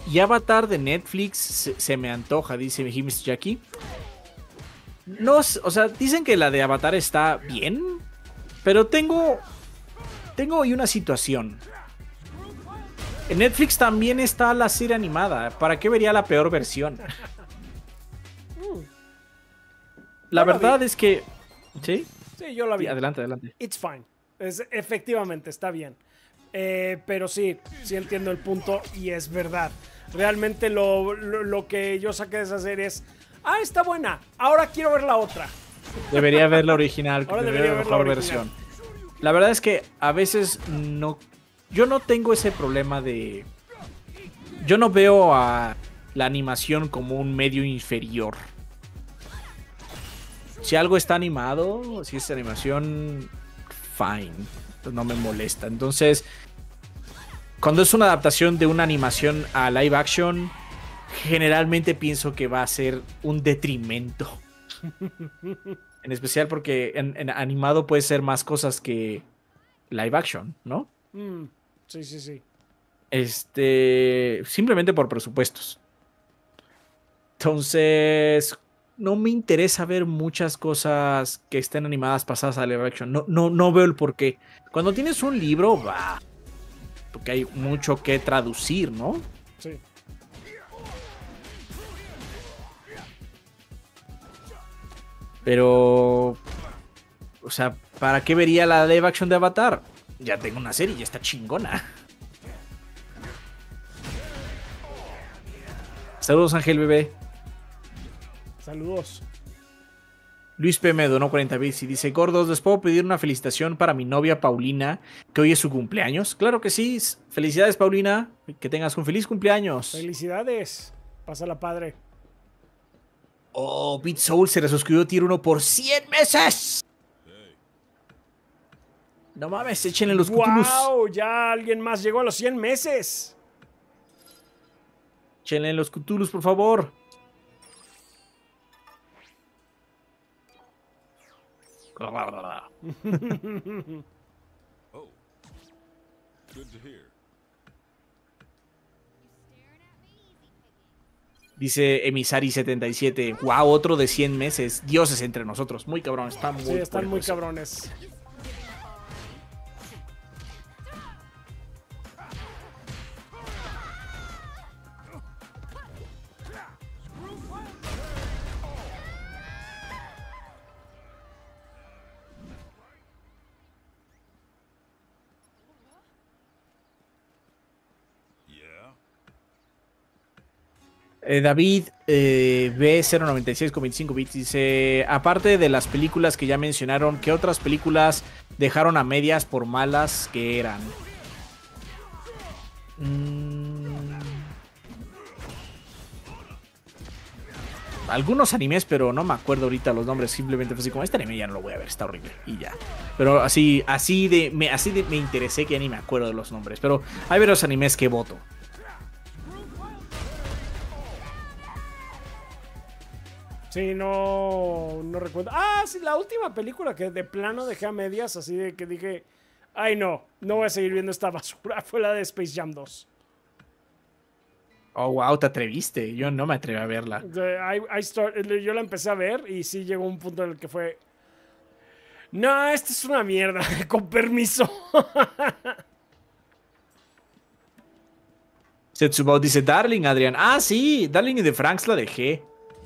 Y Avatar de Netflix se me antoja, dice Hims Jackie. No, o sea, dicen que la de Avatar está bien, pero tengo hoy una situación. En Netflix también está la serie animada. ¿Para qué vería la peor versión? La verdad es que... ¿Sí? Sí, yo la vi. Sí, adelante, adelante. It's fine. Efectivamente, está bien. Pero sí entiendo el punto y es verdad. Realmente lo que yo saqué de esa serie es... Ah, está buena. Ahora quiero ver la otra. Debería ver la original. Ahora debería ver la mejor versión. La verdad es que a veces no... Yo no tengo ese problema de... Yo no veo a la animación como un medio inferior. Si algo está animado, si es animación, fine. Pues no me molesta. Entonces, cuando es una adaptación de una animación a live action, generalmente pienso que va a ser un detrimento. En especial porque en animado puede ser más cosas que live action, ¿no? Sí. Simplemente por presupuestos. Entonces, no me interesa ver muchas cosas que estén animadas pasadas a live action. No veo el porqué. Cuando tienes un libro, va. Porque hay mucho que traducir, ¿no? Sí. Pero... O sea, ¿para qué vería la live action de Avatar? Ya tengo una serie, ya está chingona. Saludos, Ángel Bebé. Saludos. Luis P. me donó 40 bits y dice: Gordos, ¿les puedo pedir una felicitación para mi novia Paulina, que hoy es su cumpleaños? Claro que sí. Felicidades, Paulina. Que tengas un feliz cumpleaños. Felicidades. Pásala padre. Oh, Beat Soul se resuscribió Tier 1 por 100 meses. No mames, échenle los Cthulhus. ¡Wow! Ya alguien más llegó a los 100 meses. Échenle los Cthulhus, por favor. Oh, good to hear. Dice Emisari77. Wow, otro de 100 meses. Dioses entre nosotros. Muy cabrón, está muy... Sí, están muy eso. cabrones. David B096 con 25 bits dice: aparte de las películas que ya mencionaron, ¿qué otras películas dejaron a medias por malas que eran? Algunos animes, pero no me acuerdo ahorita los nombres. Simplemente fue así como: este anime ya no lo voy a ver, está horrible y ya. Pero así me interesé que ya ni me acuerdo de los nombres. Pero hay varios animes que voto. Sí, no recuerdo. Ah, sí, la última película que de plano dejé a medias, así de que dije, ay no voy a seguir viendo esta basura, fue la de Space Jam 2. Oh, wow, te atreviste. Yo no me atreví a verla. Yo la empecé a ver y sí llegó un punto en el que fue, no, esta es una mierda, con permiso. Setsubao dice: Darling, Adrián. Ah, sí, Darling y The Franks la dejé.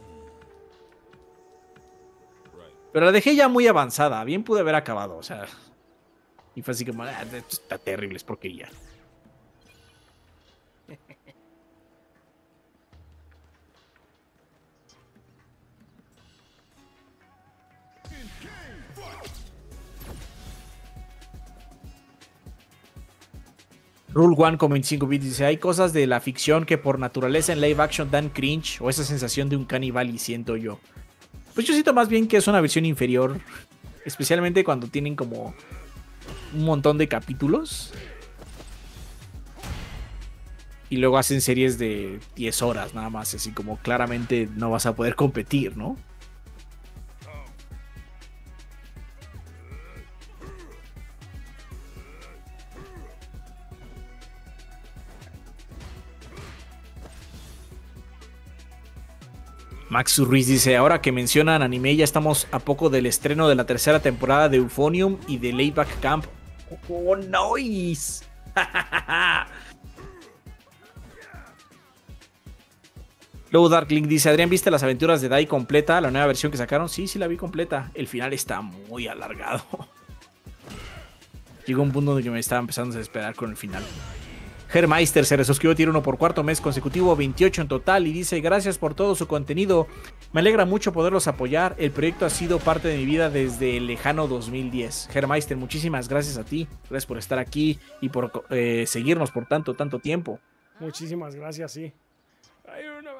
Pero la dejé ya muy avanzada. Bien pude haber acabado, o sea. Y fue así como: esto está terrible, es porquería. Rule One con 25 bits dice: hay cosas de la ficción que por naturaleza en live action dan cringe o esa sensación de un caníbal, y siento yo. Pues yo siento más bien que es una versión inferior. Especialmente cuando tienen como un montón de capítulos. Y luego hacen series de 10 horas nada más. Así como claramente no vas a poder competir, ¿no? Max Ruiz dice, ahora que mencionan anime, ya estamos a poco del estreno de la tercera temporada de Euphonium y de Layback Camp. ¡Oh, nice! Luego Darklink dice, Adrián, ¿viste las aventuras de Dai completa? La nueva versión que sacaron. Sí, sí la vi completa. El final está muy alargado. Llegó un punto en que me estaba empezando a desesperar con el final. Hermeister se resuscribió tier 1 por cuarto mes consecutivo, 28 en total, y dice, gracias por todo su contenido. Me alegra mucho poderlos apoyar. El proyecto ha sido parte de mi vida desde el lejano 2010. Hermeister, muchísimas gracias a ti. Gracias por estar aquí y por seguirnos por tanto tiempo. Muchísimas gracias, sí. Hay una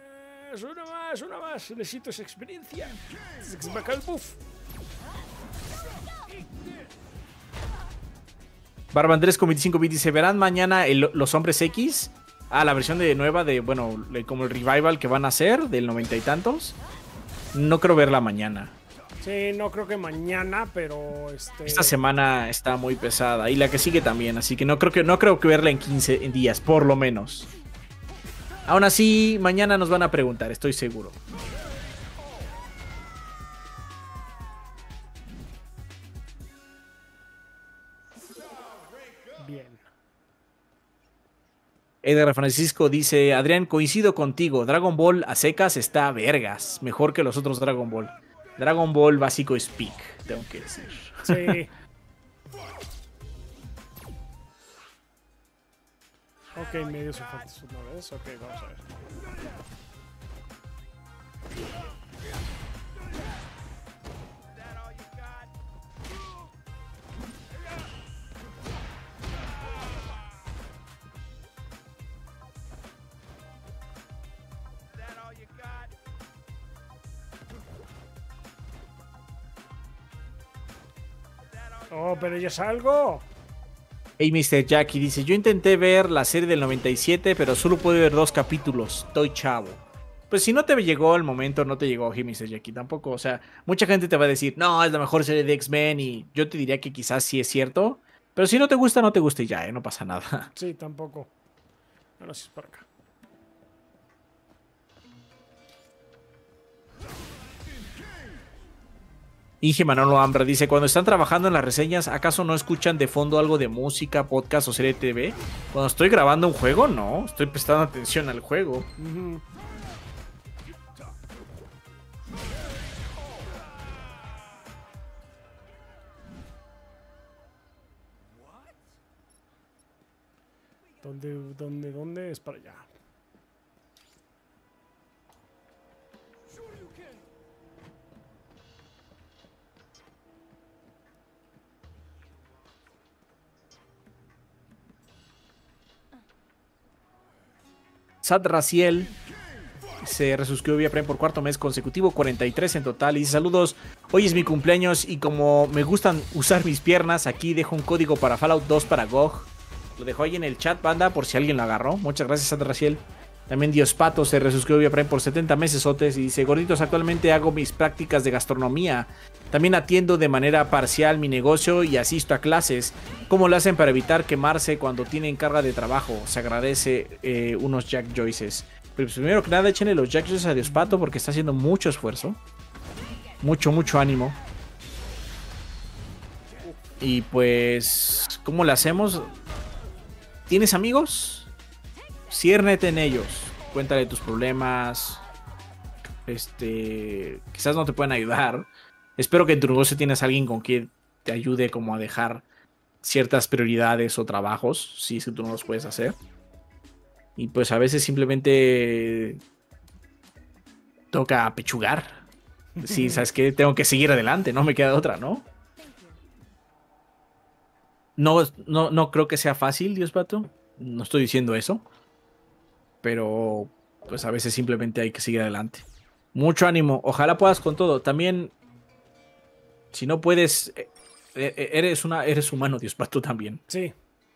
más. Necesito esa experiencia. Se me acaba el buff. Barba Andrés con 25 bits dice, ¿verán mañana los Hombres X? Ah, la versión nueva de, bueno, como el revival que van a hacer del 90 y tantos. No creo verla mañana. Sí, no creo que mañana, pero esta semana está muy pesada y la que sigue también, así que no creo que verla en 15 días, por lo menos. Aún así, mañana nos van a preguntar, estoy seguro. Bien. Edgar Francisco dice, Adrián, coincido contigo, Dragon Ball a secas está vergas, mejor que los otros Dragon Ball. Dragon Ball básico es peak, tengo que decir. Sí. Ok, medio soportes una vez. Ok, vamos a ver. Oh, pero ya salgo. Hey, Mr. Jackie dice, yo intenté ver la serie del 97, pero solo pude ver 2 capítulos. Estoy chavo. Pues si no te llegó el momento, no te llegó, hey, Mr. Jackie, tampoco. O sea, mucha gente te va a decir, no, es la mejor serie de X-Men, y yo te diría que quizás sí es cierto. Pero si no te gusta, no te gusta y ya, no pasa nada. Sí, tampoco. Ahora sí es por acá. Inge Manolo Ambra dice, cuando están trabajando en las reseñas, ¿acaso no escuchan de fondo algo de música, podcast o serie de TV? Cuando estoy grabando un juego, no. Estoy prestando atención al juego. ¿Dónde? Es para allá. Sad Raciel se resuscribió vía Prime por cuarto mes consecutivo, 43 en total. Y dice, saludos, hoy es mi cumpleaños y como me gustan usar mis piernas, aquí dejo un código para Fallout 2 para GOG. Lo dejo ahí en el chat, banda, por si alguien lo agarró. Muchas gracias, Sad Raciel. También Diospato se resuscribió vía Prime por 70 mesesotes y dice, gorditos, actualmente hago mis prácticas de gastronomía. También atiendo de manera parcial mi negocio y asisto a clases. ¿Cómo lo hacen para evitar quemarse cuando tienen carga de trabajo? Se agradece unos Jack Joyces. Pero pues, primero que nada, échenle los Jack Joyces a Diospato porque está haciendo mucho esfuerzo. Mucho ánimo. Y pues, ¿cómo le hacemos? ¿Tienes amigos? Ciérnete en ellos. Cuéntale tus problemas. Quizás no te puedan ayudar. Espero que en tu negocio tienes a alguien con quien te ayude como a dejar ciertas prioridades o trabajos, si es que tú no los puedes hacer. Y pues a veces simplemente toca apechugar. Sí, sabes que tengo que seguir adelante, no me queda otra, ¿no? No creo que sea fácil, Diospato. No estoy diciendo eso. Pero pues a veces simplemente hay que seguir adelante. Mucho ánimo. Ojalá puedas con todo. También, si no puedes, eres humano, Diospato, también. Sí.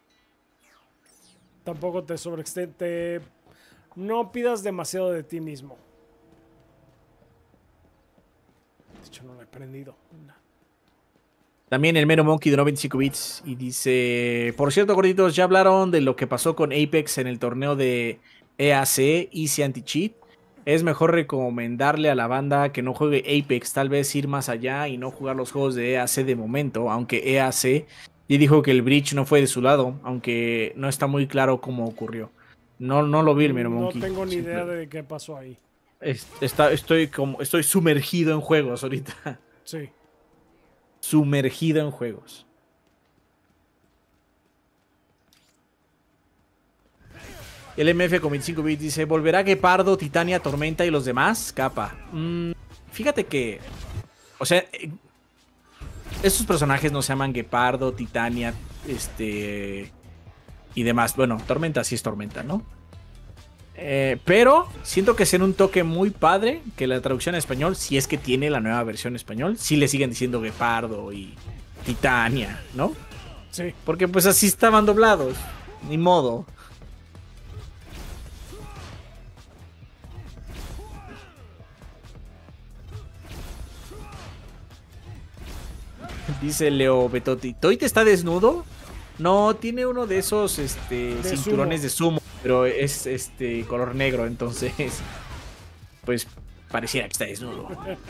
Tampoco te sobreextende. No pidas demasiado de ti mismo. De hecho, no lo he aprendido. También el Mero Monkey de 95 bits y dice, por cierto, gorditos, ¿ya hablaron de lo que pasó con Apex en el torneo de EAC Easy Anti-Cheat? Es mejor recomendarle a la banda que no juegue Apex, tal vez ir más allá y no jugar los juegos de EAC de momento, aunque EAC y dijo que el Breach no fue de su lado, aunque no está muy claro cómo ocurrió. No lo vi el Mero No Monkey. tengo ni idea de qué pasó ahí. Estoy sumergido en juegos ahorita. Sí. Sumergido en juegos. El MF con 25 bits dice, ¿volverá Guepardo, Titania, Tormenta y los demás? Capa. Fíjate que... O sea, estos personajes no se llaman Guepardo, Titania, y demás. Bueno, Tormenta sí es Tormenta, ¿no? Pero siento que será un toque muy padre que la traducción en español, si es que tiene la nueva versión en español, sí le siguen diciendo Guepardo y Titania, ¿no? Sí. Porque pues así estaban doblados. Ni modo. Dice Leo Betotti, ¿Toit está desnudo? No, tiene uno de esos cinturones de sumo, pero es color negro, entonces pues pareciera que está desnudo.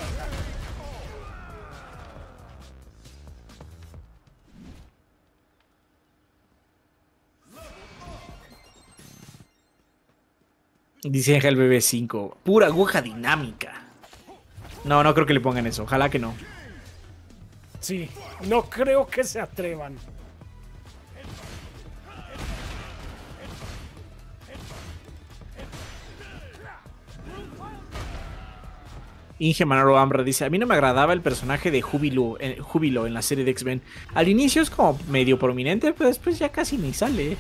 Dice Angel BB5, pura aguja dinámica. No creo que le pongan eso, ojalá que no. Sí, no creo que se atrevan. Inge Manaro Ambra dice, a mí no me agradaba el personaje de Júbilo en la serie de X-Men. Al inicio es como medio prominente, pero después ya casi ni sale.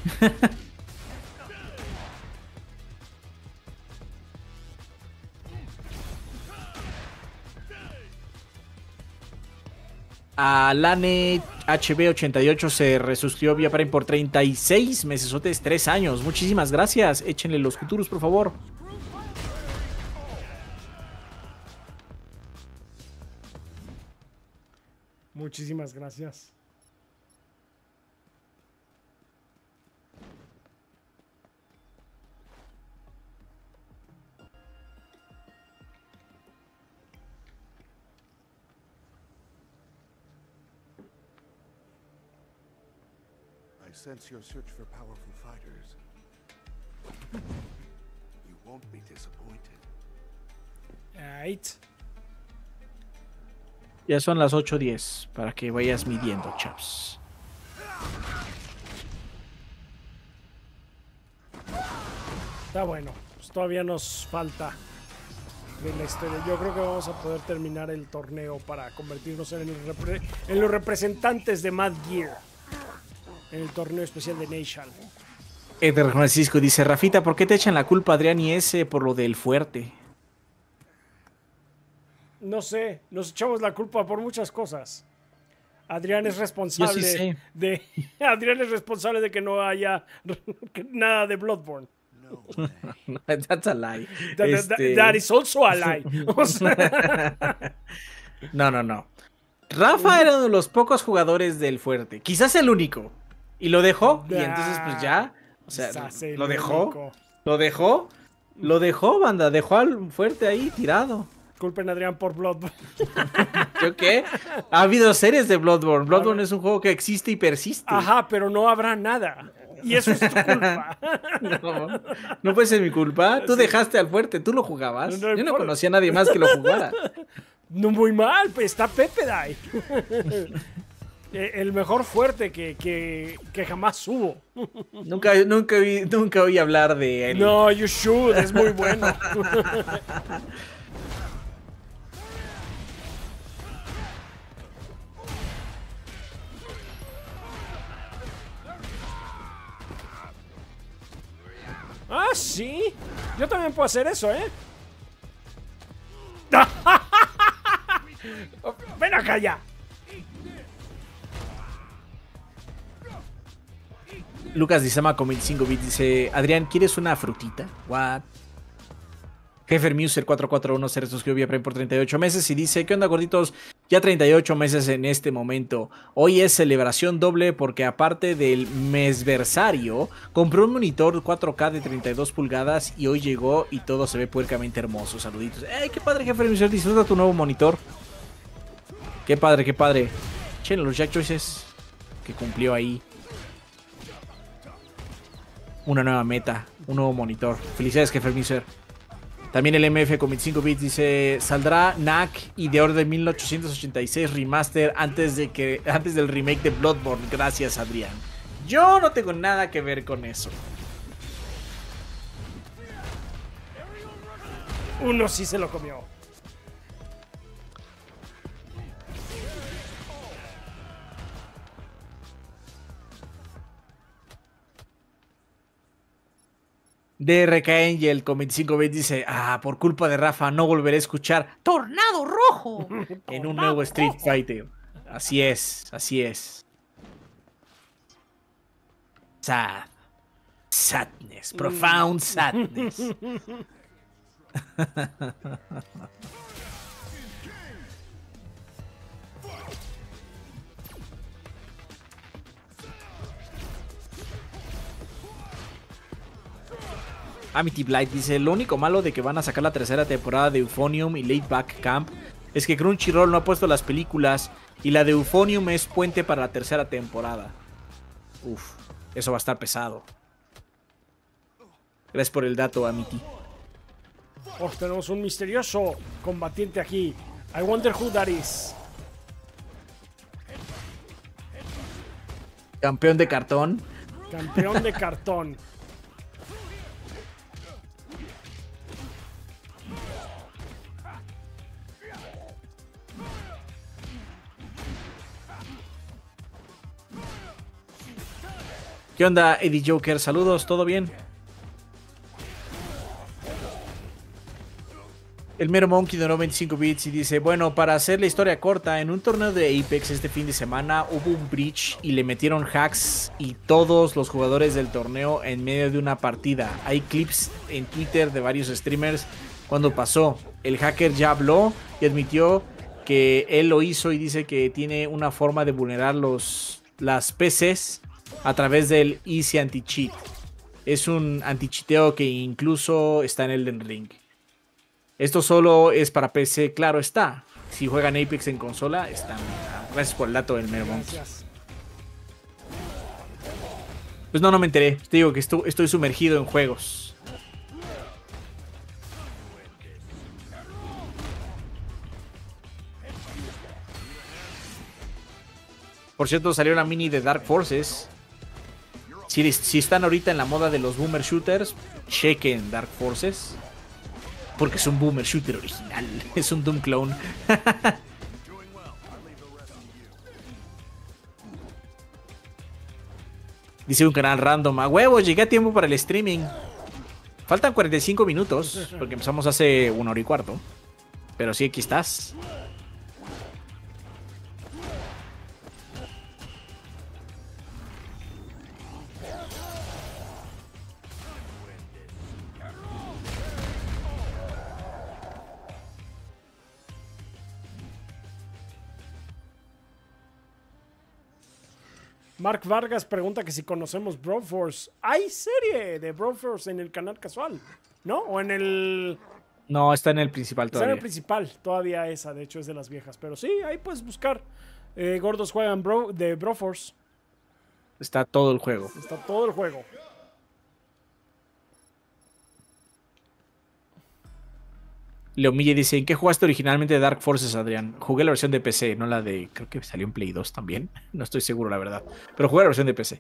A Lane HB88 se resuscribió vía Prime por 36 mesesotes, 3 años. Muchísimas gracias. Échenle los futuros, por favor. Muchísimas gracias. I sense your search for powerful fighters. You won't be disappointed. Right. Ya son las 8:10 para que vayas midiendo, chaps. Está bueno. Pues todavía nos falta de la historia. Yo creo que vamos a poder terminar el torneo para convertirnos en los representantes de Mad Gear en el torneo especial de Nation. Eder Francisco dice, Rafita, ¿por qué te echan la culpa Adrián y ese por lo del fuerte? No sé, nos echamos la culpa por muchas cosas. Adrián es responsable Yo sí sé. de Adrián es responsable de que no haya nada de Bloodborne. That's a lie. That is also a lie. O sea, No. Rafa era uno de los pocos jugadores del fuerte. Quizás el único. Y lo dejó. Y entonces pues ya. O sea, quizás el lo dejó. único. Lo dejó, banda. Dejó al fuerte ahí tirado. Culpen a Adrián por Bloodborne. ¿Yo qué? Ha habido series de Bloodborne. Bloodborne es un juego que existe y persiste. Ajá, pero no habrá nada. Y eso es tu culpa. No puede ser mi culpa. Tú dejaste al fuerte, tú lo jugabas. No, Yo no conocía a nadie más que lo jugara. No, muy mal, pues está Pepe Dai. El mejor fuerte que jamás hubo. Nunca oí hablar de él. No, you should, es muy bueno. Ah, sí. Yo también puedo hacer eso, ¿eh? Ven acá ya. Lucas Dizama con 25 bits dice, Adrián, ¿quieres una frutita? What? Jefermuser 441 se suscribió vía Prime por 38 meses y dice: ¿qué onda, gorditos? Ya 38 meses en este momento. Hoy es celebración doble porque aparte del mesversario, compré un monitor 4K de 32 pulgadas y hoy llegó y todo se ve puercamente hermoso. Saluditos. ¡Ey, qué padre, Jefermuser! Disfruta tu nuevo monitor. Qué padre, qué padre. Chen, los Jack Choices que cumplió ahí. Una nueva meta, un nuevo monitor. Felicidades, Jefermuser. También el MF con 25 bits dice: saldrá Knack y The Order 1886 Remaster antes del remake de Bloodborne. Gracias, Adrián. Yo no tengo nada que ver con eso. Uno sí se lo comió. DRK Angel con 25 bits dice: por culpa de Rafa no volveré a escuchar Tornado Rojo en un nuevo Street Fighter. Así es, así es. Sadness, profound sadness. Amity Blight dice: lo único malo de que van a sacar la tercera temporada de Euphonium y Late Back Camp es que Crunchyroll no ha puesto las películas y la de Euphonium es puente para la tercera temporada. Uf, eso va a estar pesado. Gracias por el dato, Amity. Oh, tenemos un misterioso combatiente aquí. I wonder who that is. Campeón de cartón. Campeón de cartón. ¿Qué onda, Eddie Joker? Saludos, ¿todo bien? El mero Monkey donó 25 bits y dice: bueno, para hacer la historia corta, en un torneo de Apex este fin de semana hubo un breach y le metieron hacks y todos los jugadores del torneo en medio de una partida. Hay clips en Twitter de varios streamers cuando pasó. El hacker ya habló y admitió que él lo hizo y dice que tiene una forma de vulnerar las PCs a través del Easy Anti-Cheat. Es un anti-cheateo que incluso está en Elden Ring. Esto solo es para PC, claro está. Si juegan Apex en consola, están. Gracias por el dato del mero Monkey. Pues no me enteré. Te digo que estoy sumergido en juegos. Por cierto, salió una mini de Dark Forces. Si están ahorita en la moda de los boomer shooters, chequen Dark Forces. Porque es un boomer shooter original. Es un Doom clone. Dice un canal random: a huevo, llegué a tiempo para el streaming. Faltan 45 minutos. Porque empezamos hace 1 hora y cuarto. Pero sí, aquí estás. Mark Vargas pregunta que si conocemos Broforce. Hay serie de Broforce en el canal casual, ¿no? O en el... No, está en el principal Está todavía. en el principal, todavía esa, de hecho es de las viejas. Pero sí, ahí puedes buscar. Gordos juegan de Broforce. Está todo el juego. Está todo el juego. Leomille dice: ¿en qué jugaste originalmente Dark Forces, Adrián? Jugué la versión de PC, no la de... Creo que salió en Play 2 también. No estoy seguro, la verdad. Pero jugué la versión de PC.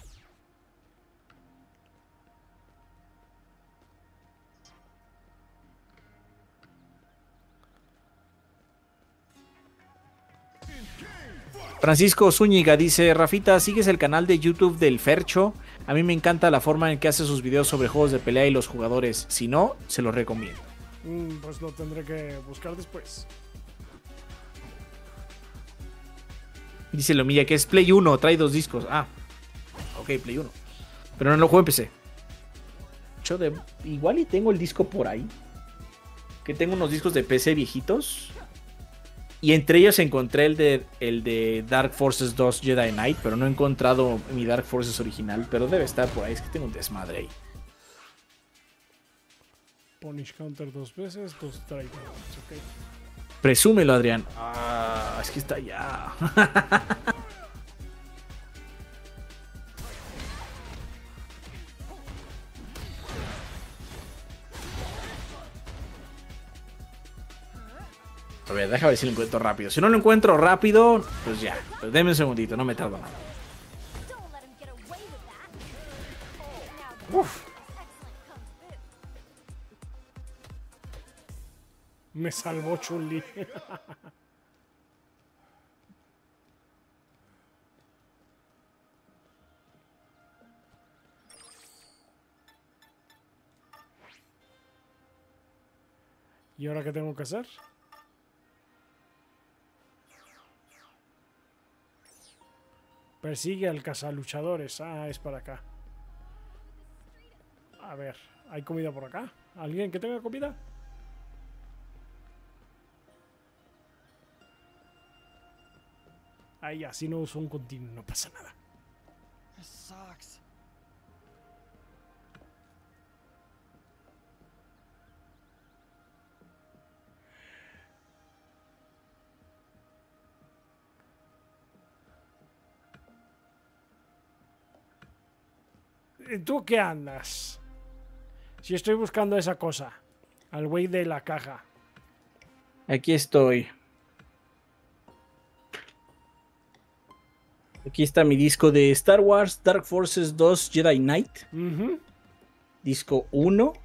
Francisco Zúñiga dice: Rafita, ¿sigues el canal de YouTube del Fercho? A mí me encanta la forma en que hace sus videos sobre juegos de pelea y los jugadores. Si no, se los recomiendo. Pues lo tendré que buscar después. Dice Lomilla que es Play 1, trae 2 discos. Ok, Play 1. Pero no lo juego en PC. Igual y tengo el disco por ahí. que tengo unos discos de PC viejitos. Y entre ellos encontré el de Dark Forces 2 Jedi Knight, pero no he encontrado mi Dark Forces original, pero debe estar por ahí, es que tengo un desmadre ahí. Punish counter 2 veces, 2 strike. Ok. Presúmelo, Adrián. Ah, es que está allá. A ver, déjame ver si lo encuentro rápido. Si no lo encuentro rápido, pues ya. Pues denme un segundito, no me tardo nada. Uf. Me salvó Chun-Li. ¿Y ahora qué tengo que hacer? Persigue al cazaluchadores. Ah, es para acá. A ver, ¿hay comida por acá? ¿Alguien que tenga comida? Ahí, así no uso un continuo, no pasa nada. This sucks. ¿Tú qué andas? Si estoy buscando esa cosa. Al güey de la caja. Aquí estoy. Aquí está mi disco de Star Wars Dark Forces 2 Jedi Knight. Ujú. Disco 1.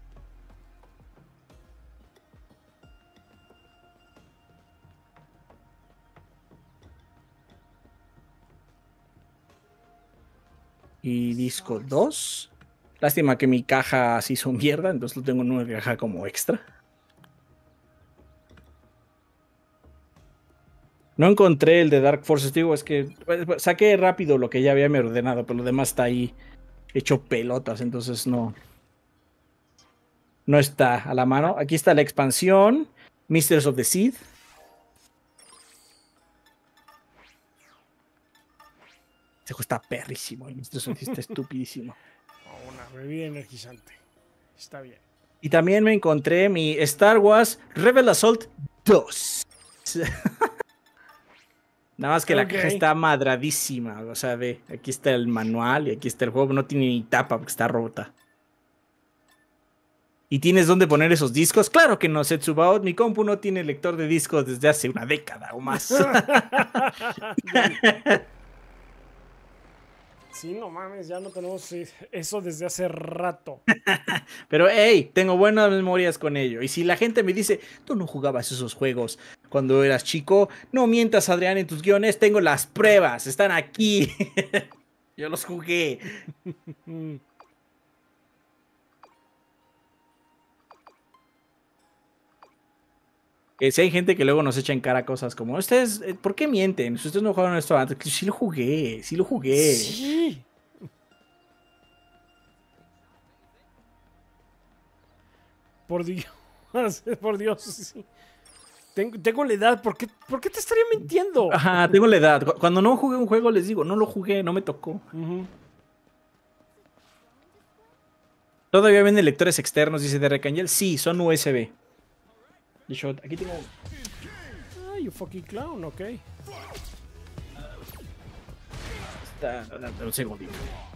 Y disco 2. Lástima que mi caja se hizo mierda, entonces lo tengo en una caja como extra. No encontré el de Dark Forces, digo, es que saqué rápido lo que ya había me ordenado, pero lo demás está ahí hecho pelotas, entonces no está a la mano. Aquí está la expansión, Misters of the Seed. Este juego está perrísimo, el Misters of the Seed está estupidísimo. Una bebida energizante. Está bien. Y también me encontré mi Star Wars Rebel Assault 2. Nada más que la caja está madradísima. O sea, ve, aquí está el manual y aquí está el juego. No tiene ni tapa porque está rota. ¿Y tienes dónde poner esos discos? Claro que no, Setsubaot. Mi compu no tiene lector de discos desde hace una década o más. Sí, no mames, ya no tenemos eso desde hace rato. Pero, hey, tengo buenas memorias con ello. Y si la gente me dice, tú no jugabas esos juegos cuando eras chico, no mientas, Adrián, en tus guiones. Tengo las pruebas, están aquí. Yo los jugué. Si hay gente que luego nos echa en cara cosas como, ustedes, ¿por qué mienten? Si ustedes no jugaron esto antes, sí lo jugué, sí lo jugué. Sí. Por Dios, por Dios, sí. Tengo la edad, ¿por qué te estaría mintiendo? Ajá, tengo la edad. Cuando no jugué un juego les digo, no lo jugué, no me tocó. ¿Todavía venden lectores externos, dice Derek Angel? Sí, son USB. De hecho, aquí tengo... Ah, you fucking clown, ok. Dame un segundito.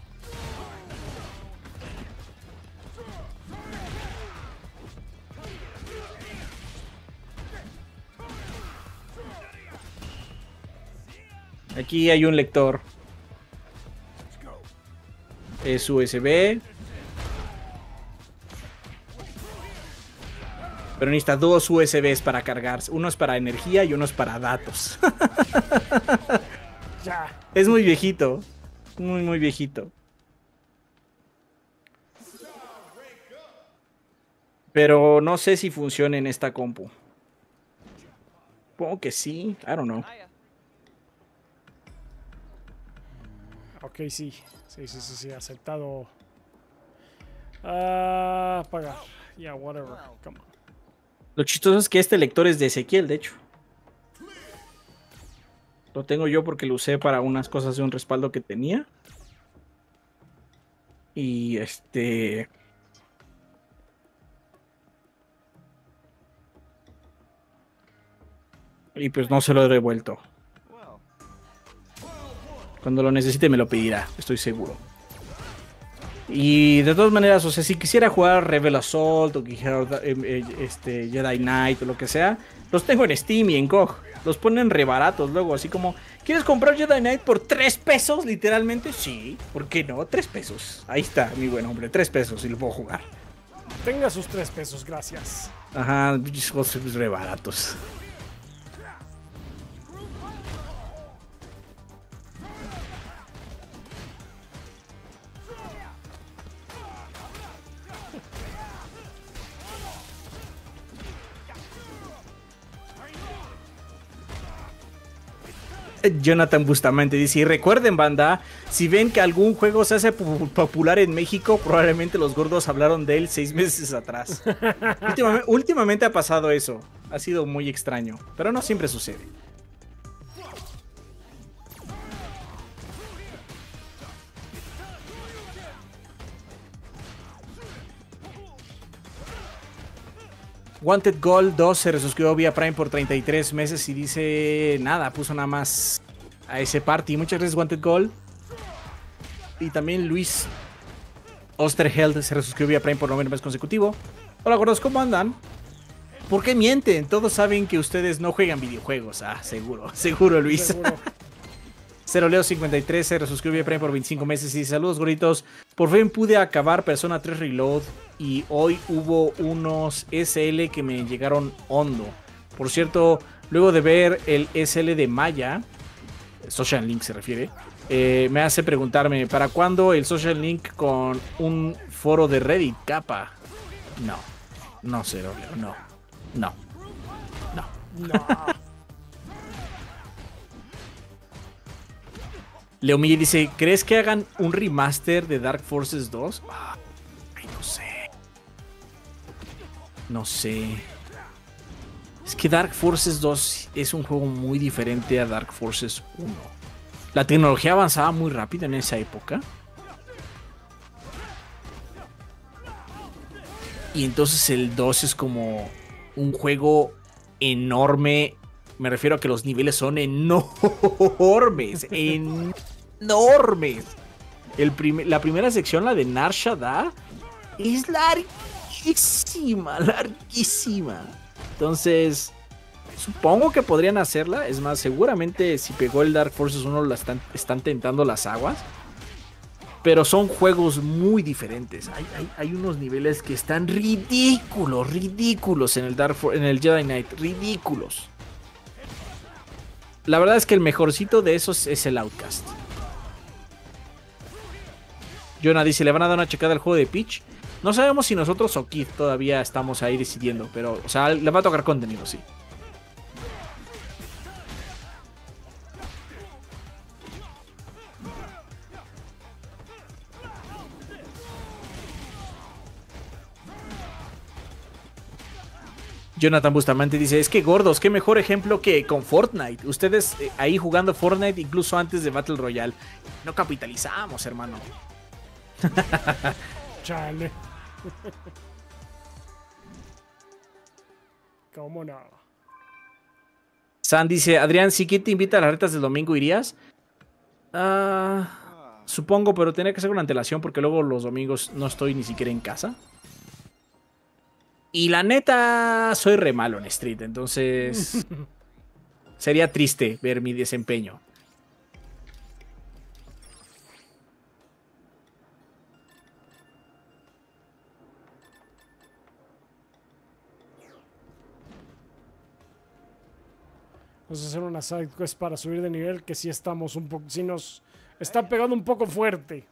Aquí hay un lector. Es USB. Pero necesita dos USBs para cargarse. Uno es para energía y uno es para datos. Ya. Es muy viejito. Muy, muy viejito. Pero no sé si funciona en esta compu. Supongo que sí. I don't know. Ok, sí. Sí, aceptado. Pagar. Yeah, whatever. Come on. Lo chistoso es que este lector es de Ezequiel, de hecho. Lo tengo yo porque lo usé para unas cosas de un respaldo que tenía. Y y pues no se lo he devuelto. Cuando lo necesite me lo pedirá, estoy seguro. Y de todas maneras, o sea, si quisiera jugar Rebel Assault o quisiera, Jedi Knight o lo que sea, los tengo en Steam y en GOG. Los ponen re baratos luego, así como, ¿quieres comprar Jedi Knight por 3 pesos literalmente? Sí, ¿por qué no? 3 pesos. Ahí está, mi buen hombre, 3 pesos y lo puedo jugar. Tenga sus 3 pesos, gracias. Ajá, cosas re baratos. Jonathan Bustamante dice, y recuerden banda, si ven que algún juego se hace popular en México, probablemente los gordos hablaron de él 6 meses atrás. Últimamente ha pasado eso, ha sido muy extraño, pero no siempre sucede. Wanted Gold 2 se resuscribió vía Prime por 33 meses y dice nada, puso nada más a ese party. Muchas gracias Wanted Gold. Y también Luis Osterheld se resuscribió vía Prime por 9 meses consecutivo. Hola gordos, ¿cómo andan? ¿Por qué mienten? Todos saben que ustedes no juegan videojuegos. Ah, seguro, seguro Luis. Seguro. Ceroleo 53 se resuscribió vía Prime por 25 meses y dice, saludos gorditos. Por fin pude acabar Persona 3 Reload y hoy hubo unos SL que me llegaron hondo. Por cierto, luego de ver el SL de Maya, Social Link se refiere, me hace preguntarme, ¿para cuándo el Social Link con un foro de Reddit, capa? No, Ceroleo, no. No. Leo Miguel dice, ¿crees que hagan un remaster de Dark Forces 2? Ay, no sé. No sé. Es que Dark Forces 2 es un juego muy diferente a Dark Forces 1. La tecnología avanzaba muy rápido en esa época. Y entonces el 2 es como un juego enorme. Me refiero a que los niveles son enormes. Enormes. La primera sección, la de Nar Shaddaa, es larguísima, larguísima. Entonces, supongo que podrían hacerla. Es más, seguramente si pegó el Dark Forces 1 están tentando las aguas. Pero son juegos muy diferentes. Hay unos niveles que están ridículos en el Jedi Knight. Ridículos. La verdad es que el mejorcito de esos es el Outcast. Jonah dice, ¿le van a dar una checada al juego de Peach? No sabemos si nosotros o Kid todavía estamos ahí decidiendo, pero, o sea, le va a tocar contenido, sí. Jonathan Bustamante dice, es que gordos, qué mejor ejemplo que con Fortnite. Ustedes ahí jugando Fortnite incluso antes de Battle Royale. No capitalizamos, hermano. Chale. ¿Cómo no? San dice, Adrián, si Kid te invita a las retas del domingo, ¿irías? Supongo, pero tenía que hacer una antelación porque luego los domingos no estoy ni siquiera en casa. Y la neta, soy re malo en Street, entonces sería triste ver mi desempeño. Vamos a hacer una side quest para subir de nivel que sí estamos un poco, sí nos está pegando un poco fuerte.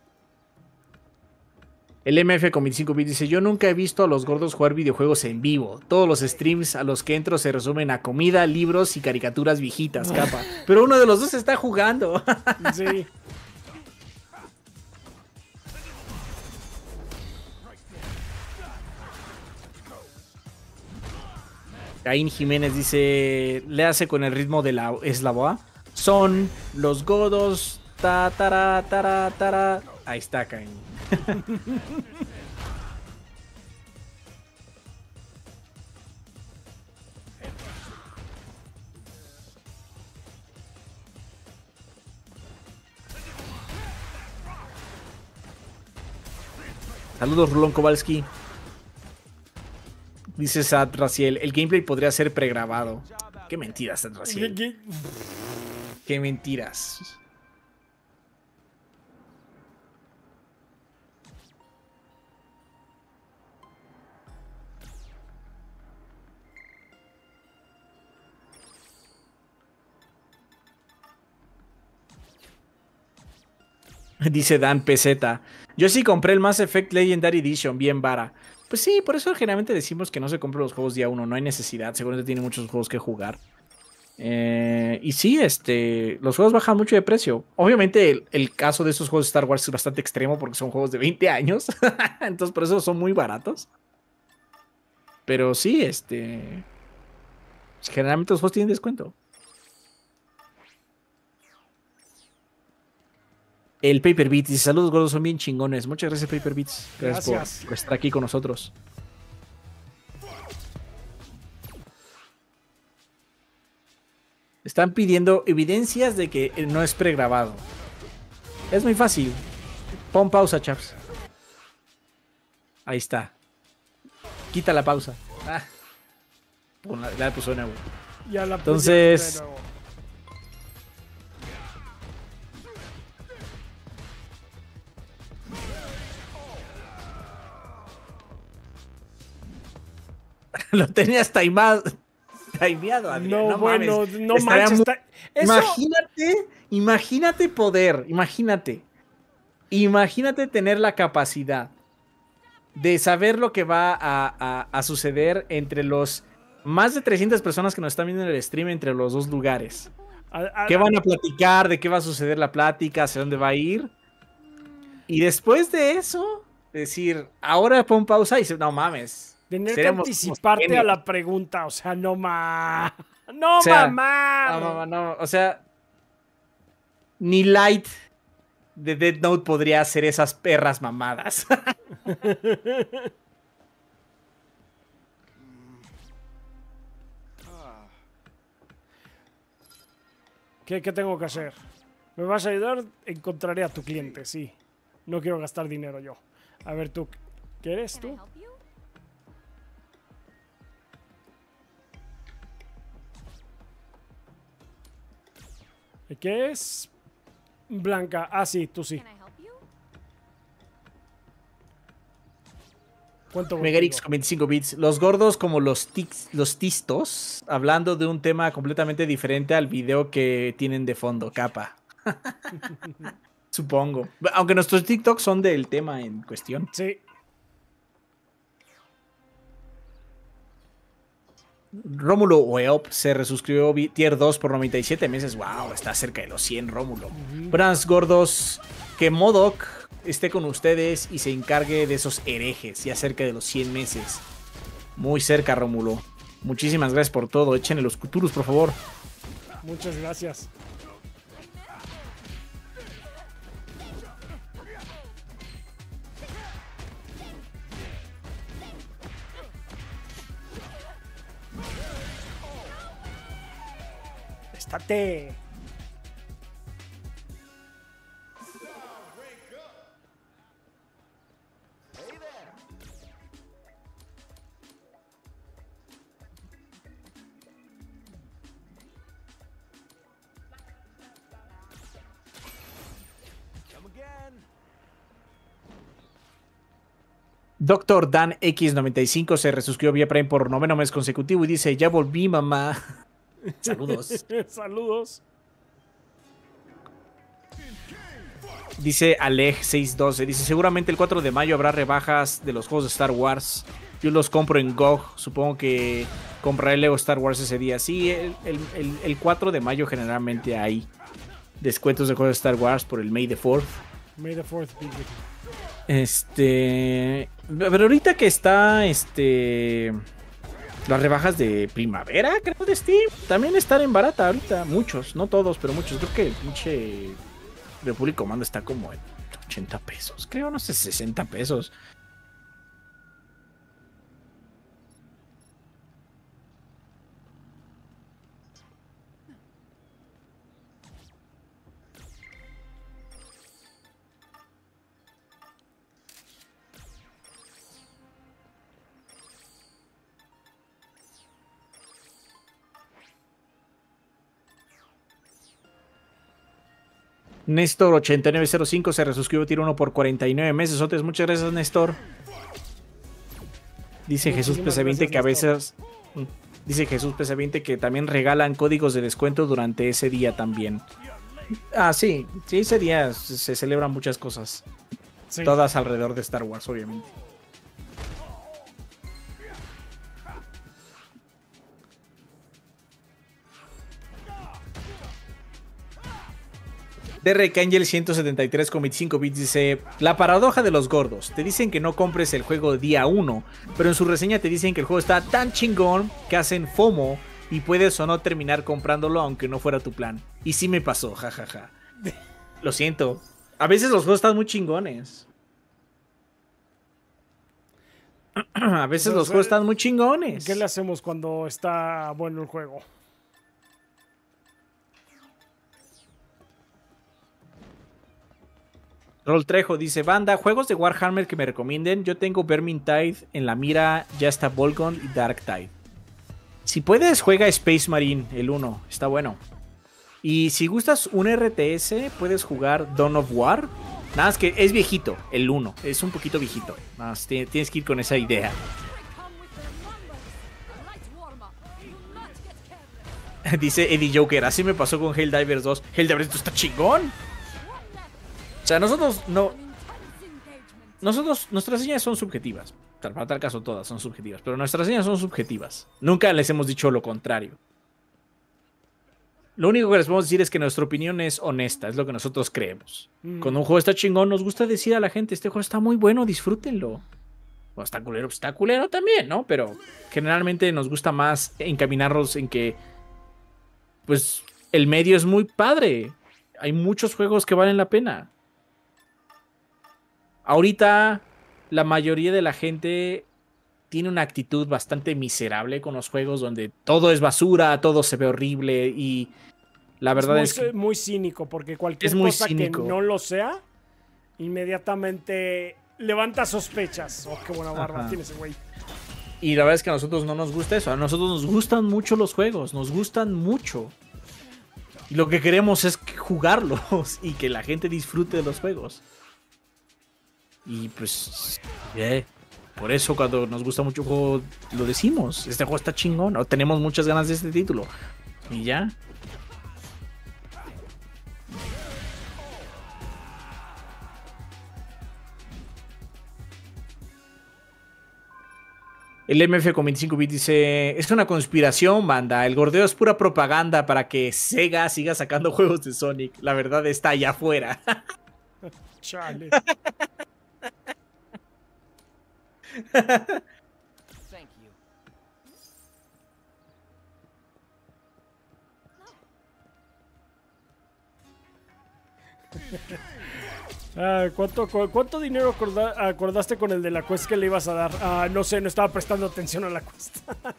El MF con 25 bits dice, yo nunca he visto a los gordos jugar videojuegos en vivo. Todos los streams a los que entro se resumen a comida, libros y caricaturas viejitas, capa. Pero uno de los dos está jugando. Sí. Caín Jiménez dice, le hace con el ritmo de la eslavoa. Son los godos, ta, tara, tara, tara. Ahí está, Caín. Saludos, Rulón Kowalski. Dice Sad Raciel, el gameplay podría ser pregrabado. Qué mentiras, Sad Raciel. Qué mentiras. Dice Dan Peseta. Yo sí compré el Mass Effect Legendary Edition, bien vara. Pues sí, por eso generalmente decimos que no se compren los juegos día uno. No hay necesidad, seguramente tiene muchos juegos que jugar. Y sí, los juegos bajan mucho de precio. Obviamente el caso de estos juegos de Star Wars es bastante extremo porque son juegos de 20 años. Entonces por eso son muy baratos. Pero sí, generalmente los juegos tienen descuento. El Paper Beats dice, saludos gordos, son bien chingones. Muchas gracias, Paper Beats. Gracias por estar aquí con nosotros. Están pidiendo evidencias de que no es pregrabado. Es muy fácil. Pon pausa, chaps. Ahí está. Quita la pausa. Ah. La puso de nuevo. Ya la Entonces... de nuevo. Lo tenías timeado, Adrián. No, bueno, mames. no manches. Imagínate poder, imagínate tener la capacidad de saber lo que va a suceder entre los más de 300 personas que nos están viendo en el stream entre los dos lugares. ¿Qué van a platicar? ¿De qué va a suceder la plática? ¿Hacia dónde va a ir? Y después de eso, decir, ahora pon pausa y dice, no mames. Tener que anticiparte a la pregunta, o sea, no mamá. No, o sea, mamá. No, o sea, ni Light de Death Note podría hacer esas perras mamadas. ¿Qué tengo que hacer? ¿Me vas a ayudar? Encontraré a tu cliente, sí. No quiero gastar dinero yo. A ver, tú, ¿qué eres tú? ¿Qué es? Blanca. Ah, sí, tú sí. ¿Cuánto? Megarix con 25 bits. Los gordos como los tistos, hablando de un tema completamente diferente al video que tienen de fondo, capa. Supongo. Aunque nuestros TikToks son del tema en cuestión. Sí. Rómulo Welp se resuscribió tier 2 por 97 meses. Wow, está cerca de los 100, Rómulo. Brans gordos, que MODOK esté con ustedes y se encargue de esos herejes, ya cerca de los 100 meses. Muy cerca, Rómulo. Muchísimas gracias por todo. Échenle los Cuturus, por favor. Muchas gracias. Estate. Doctor Dan X95 se resuscribió vía Prime por 9º mes consecutivo y dice, ya volví, mamá. Saludos. Saludos. Dice Alej612, dice, seguramente el 4 de mayo habrá rebajas de los juegos de Star Wars. Yo los compro en GOG, supongo que compraré Lego Star Wars ese día. Sí, el 4 de mayo generalmente hay descuentos de juegos de Star Wars por el May the 4th. May the 4th be with you. Pero ahorita que está Las rebajas de primavera, creo, de Steam, también están en barata ahorita. Muchos, no todos, pero muchos. Creo que el pinche Republic Commando está como en 80 pesos. Creo, no sé, 60 pesos. Néstor 8905 se resuscribió, tiro 1 por 49 meses. Otros, muchas gracias, Néstor. Dice Jesús PC20 que a veces. Dice Jesús PC20 que también regalan códigos de descuento durante ese día también. Ah, sí, sí, ese día se celebran muchas cosas. Sí. Todas alrededor de Star Wars, obviamente. Derek Angel 173 con 25 bits dice: la paradoja de los gordos. Te dicen que no compres el juego día 1, pero en su reseña te dicen que el juego está tan chingón que hacen FOMO y puedes o no terminar comprándolo aunque no fuera tu plan. Y sí me pasó, jajaja. Lo siento. A veces los juegos están muy chingones. A veces entonces, los juegos están muy chingones. ¿Qué le hacemos cuando está bueno el juego? Roll Trejo dice: banda, juegos de Warhammer que me recomienden. Yo tengo Vermintide en la mira, ya está Volgon y Darktide. Si puedes, juega Space Marine, el 1, está bueno. Y si gustas un RTS, puedes jugar Dawn of War. Nada más que es viejito, el 1, es un poquito viejito. Nada más tienes que ir con esa idea. Dice Eddie Joker: así me pasó con Helldivers 2. Helldivers 2 está chingón. O sea, nuestras reseñas son subjetivas. Para tal caso todas son subjetivas, pero nuestras reseñas son subjetivas. Nunca les hemos dicho lo contrario. Lo único que les podemos decir es que nuestra opinión es honesta, es lo que nosotros creemos. Cuando un juego está chingón, nos gusta decir a la gente: este juego está muy bueno, disfrútenlo. O está culero también, ¿no? Pero generalmente nos gusta más encaminarnos en que, pues, el medio es muy padre. Hay muchos juegos que valen la pena. Ahorita la mayoría de la gente tiene una actitud bastante miserable con los juegos, donde todo es basura, todo se ve horrible y la verdad es que es muy cínico, porque cualquier cosa cínico que no lo sea, inmediatamente levanta sospechas. Oh, qué buena barba tiene ese güey. Y la verdad es que a nosotros no nos gusta eso. A nosotros nos gustan mucho los juegos, nos gustan mucho. Y lo que queremos es jugarlos y que la gente disfrute de los juegos. Y pues, por eso cuando nos gusta mucho un juego lo decimos: este juego está chingón, o tenemos muchas ganas de este título. Y ya. El MF con 25 bits dice: es una conspiración, banda. El gordeo es pura propaganda para que Sega siga sacando juegos de Sonic. La verdad está allá afuera. Chale. Thank you. ¿Cuánto dinero acordaste con el de la quest que le ibas a dar? No sé, no estaba prestando atención a la quest.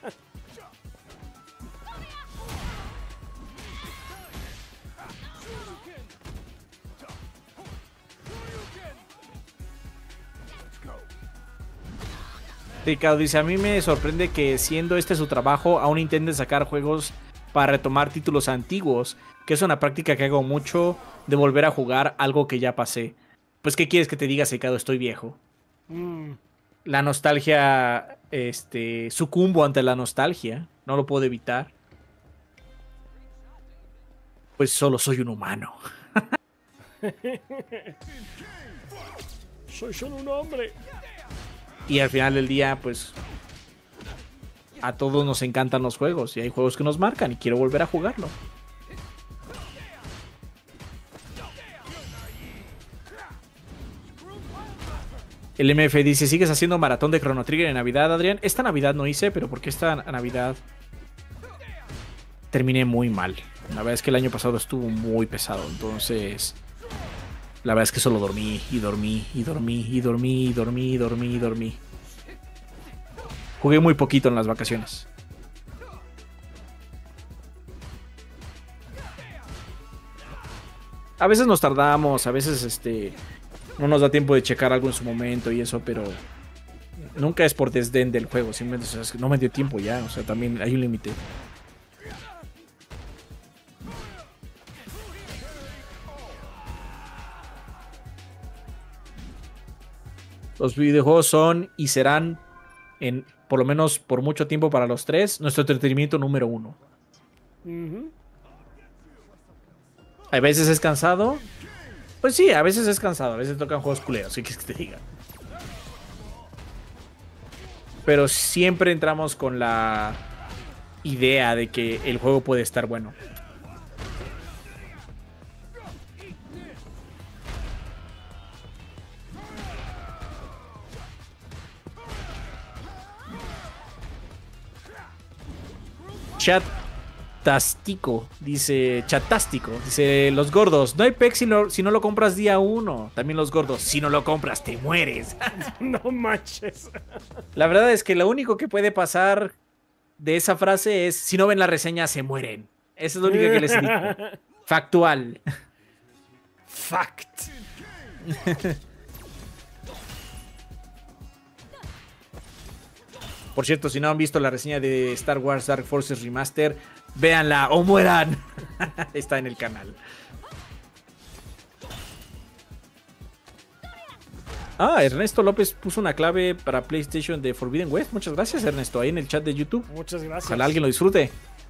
Ricardo dice: a mí me sorprende que, siendo este su trabajo, aún intenten sacar juegos para retomar títulos antiguos, que es una práctica que hago mucho, de volver a jugar algo que ya pasé. Pues, ¿qué quieres que te diga, Ricardo? Estoy viejo. La nostalgia, sucumbo ante la nostalgia, no lo puedo evitar. Pues solo soy un humano. Soy solo un hombre. Y al final del día, pues, a todos nos encantan los juegos. Y hay juegos que nos marcan y quiero volver a jugarlo. El MF dice, ¿sigues haciendo maratón de Chrono Trigger en Navidad, Adrián? Esta Navidad no hice, pero porque esta Navidad terminé muy mal. La verdad es que el año pasado estuvo muy pesado, entonces... La verdad es que solo dormí y dormí y dormí y dormí y dormí y dormí y dormí. Jugué muy poquito en las vacaciones. A veces nos tardamos, a veces no nos da tiempo de checar algo en su momento y eso, pero nunca es por desdén del juego, simplemente o sea, es que no me dio tiempo ya, o sea, también hay un límite. Los videojuegos son y serán, por lo menos por mucho tiempo para los tres, nuestro entretenimiento número 1. A veces es cansado. Pues sí, a veces es cansado. A veces tocan juegos culeros, ¿qué quieres que te diga? Pero siempre entramos con la idea de que el juego puede estar bueno. Chatástico, dice los gordos, no hay PEX si no lo compras día 1. También los gordos, si no lo compras te mueres. No manches. La verdad es que lo único que puede pasar de esa frase es si no ven la reseña se mueren. Esa es lo único que les digo. Factual. Fact. Por cierto, si no han visto la reseña de Star Wars Dark Forces Remaster, véanla o mueran. Está en el canal. Ernesto López puso una clave para PlayStation de Forbidden West. Muchas gracias, Ernesto, ahí en el chat de YouTube. Muchas gracias. Ojalá alguien lo disfrute.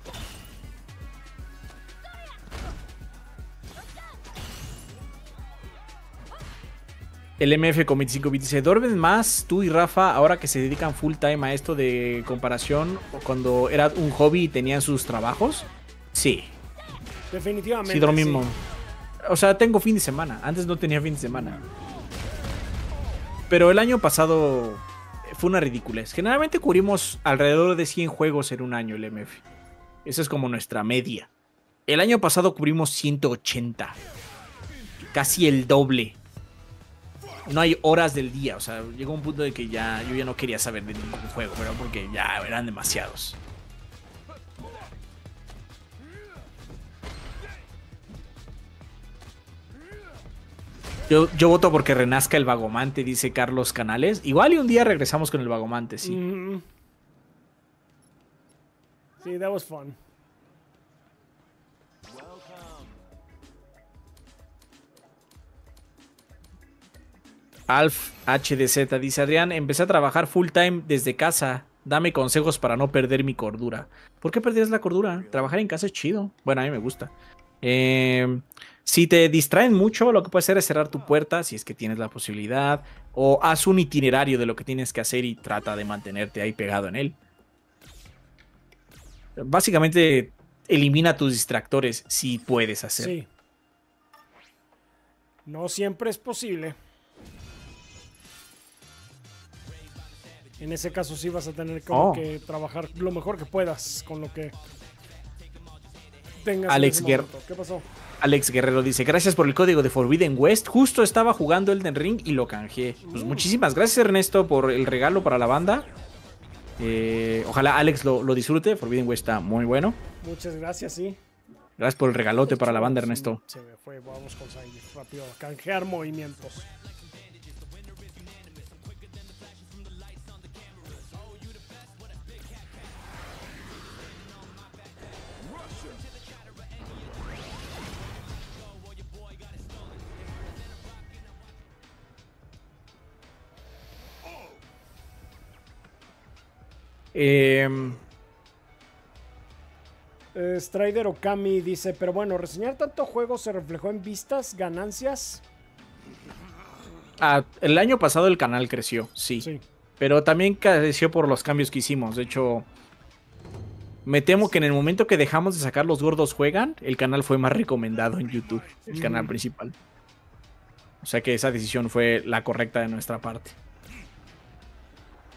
El MF con 25 bits dice, ¿duermen más tú y Rafa ahora que se dedican full time a esto de comparación cuando era un hobby y tenían sus trabajos? Sí. Definitivamente. Sí, dormimos. Sí. O sea, tengo fin de semana. Antes no tenía fin de semana. Pero el año pasado fue una ridiculez. Generalmente cubrimos alrededor de 100 juegos en un año el MF. Esa es como nuestra media. El año pasado cubrimos 180. Casi el doble. No hay horas del día, o sea, llegó un punto de que yo ya no quería saber de ningún juego, pero porque ya eran demasiados. Yo voto porque renazca el Vagomante, dice Carlos Canales. Igual y un día regresamos con el Vagomante, sí. Sí, that was fun. Alf HDZ dice, Adrián, empecé a trabajar full time desde casa. Dame consejos para no perder mi cordura. ¿Por qué perdías la cordura? Trabajar en casa es chido. Bueno, a mí me gusta. Si te distraen mucho, lo que puedes hacer es cerrar tu puerta, si es que tienes la posibilidad. O haz un itinerario de lo que tienes que hacer y trata de mantenerte ahí pegado en él. Básicamente, elimina tus distractores si puedes hacer. Sí. No siempre es posible. En ese caso sí vas a tener como que trabajar lo mejor que puedas con lo que tengas. Alex ¿Qué pasó? Alex Guerrero dice, gracias por el código de Forbidden West. Justo estaba jugando Elden Ring y lo canjeé. Pues muchísimas gracias, Ernesto, por el regalo para la banda. Ojalá Alex lo disfrute. Forbidden West está muy bueno. Muchas gracias, sí. Gracias por el regalote para la banda, Ernesto. Se me fue, vamos con Sandy, rápido. Canjear movimientos. Strider Okami dice, pero bueno, reseñar tanto juego se reflejó en vistas, ganancias. El año pasado el canal creció, sí. Pero también creció por los cambios que hicimos. De hecho, me temo que en el momento que dejamos de sacar Los Gordos Juegan, el canal fue más recomendado en YouTube, el canal principal. O sea que esa decisión fue la correcta de nuestra parte.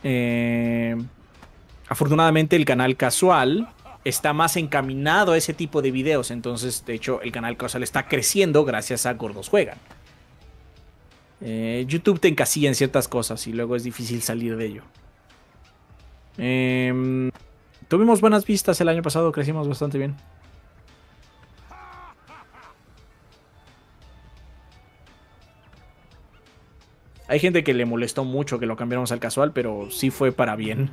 Afortunadamente el canal casual está más encaminado a ese tipo de videos. Entonces, de hecho, el canal casual está creciendo gracias a Gordos Juegan. YouTube te encasilla en ciertas cosas y luego es difícil salir de ello. Tuvimos buenas vistas el año pasado, crecimos bastante bien. Hay gente que le molestó mucho que lo cambiáramos al casual, pero sí fue para bien.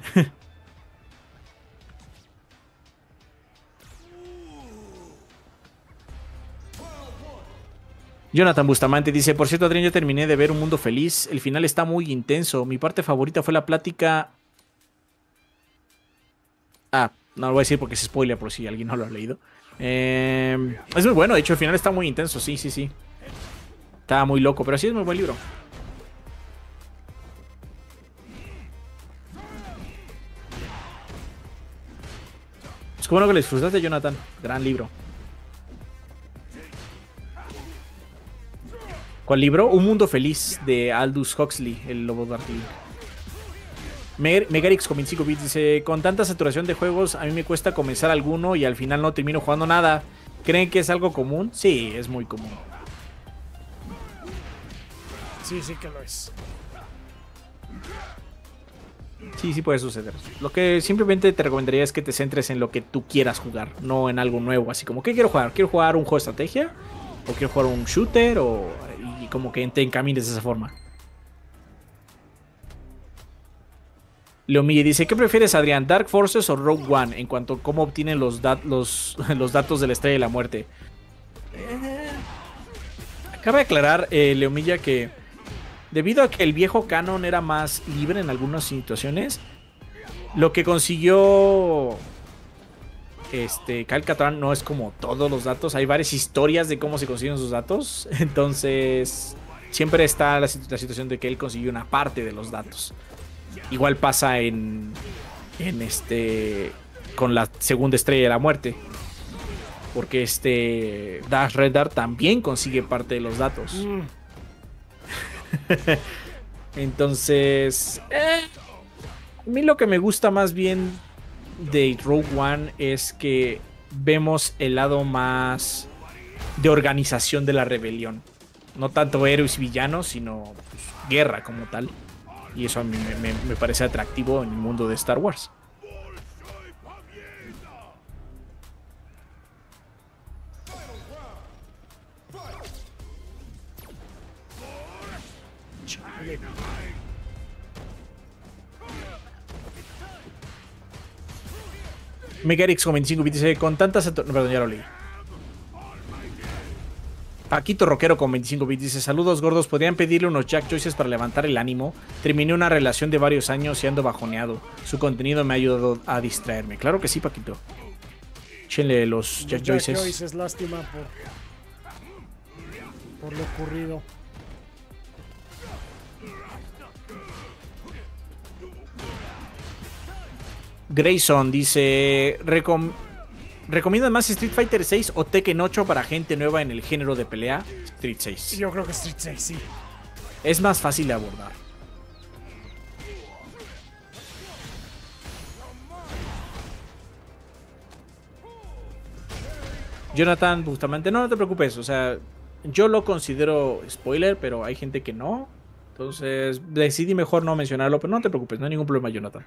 Jonathan Bustamante dice, por cierto, Adrián, ya terminé de ver Un Mundo Feliz. El final está muy intenso. Mi parte favorita fue la plática... no lo voy a decir porque es spoiler por si alguien no lo ha leído. Es muy bueno, de hecho el final está muy intenso, sí. Estaba muy loco, pero sí es muy buen libro. Es como bueno que lo disfrutaste, Jonathan. Gran libro. ¿Cuál libro? Un Mundo Feliz, de Aldous Huxley, el lobo de Arthur. Megarix con 25 bits dice, con tanta saturación de juegos, a mí me cuesta comenzar alguno y al final no termino jugando nada. ¿Creen que es algo común? Sí, es muy común. Sí que lo es. Sí puede suceder. Lo que simplemente te recomendaría es que te centres en lo que tú quieras jugar, no en algo nuevo. Así como, ¿qué quiero jugar? ¿Quiero jugar un juego de estrategia? ¿O quiero jugar un shooter? Y como que te encamines de esa forma. Leomille dice, ¿qué prefieres, Adrián? ¿Dark Forces o Rogue One? En cuanto a cómo obtienen los datos de la Estrella de la Muerte. Acaba de aclarar Leomilla que debido a que el viejo canon era más libre en algunas situaciones, lo que consiguió Kyle Katarn no es como todos los datos. Hay varias historias de cómo se consiguen sus datos. Entonces siempre está la situación de que él consiguió una parte de los datos. Igual pasa con la segunda Estrella de la Muerte. Porque Dash Rendar también consigue parte de los datos. Entonces, a mí lo que me gusta más bien de Rogue One es que vemos el lado más de organización de la rebelión. No tanto héroes y villanos, sino pues, guerra como tal. Y eso a mí me parece atractivo en el mundo de Star Wars. Megarix con 25 bits dice, con tantas... Perdón, ya lo leí. Paquito Rockero con 25 bits dice, saludos gordos, ¿podrían pedirle unos Jack Joyces para levantar el ánimo? Terminé una relación de varios años y ando bajoneado. Su contenido me ha ayudado a distraerme. Claro que sí, Paquito. Échenle los Jack Joyces. Jack Joyces, lástima por lo ocurrido. Grayson dice, ¿recomiendan más Street Fighter 6 o Tekken 8 para gente nueva en el género de pelea? Street 6. Yo creo que Street 6, sí. Es más fácil de abordar. Jonathan, justamente, no te preocupes, o sea, yo lo considero spoiler, pero hay gente que no. Entonces decidí mejor no mencionarlo, pero no te preocupes, no hay ningún problema, Jonathan.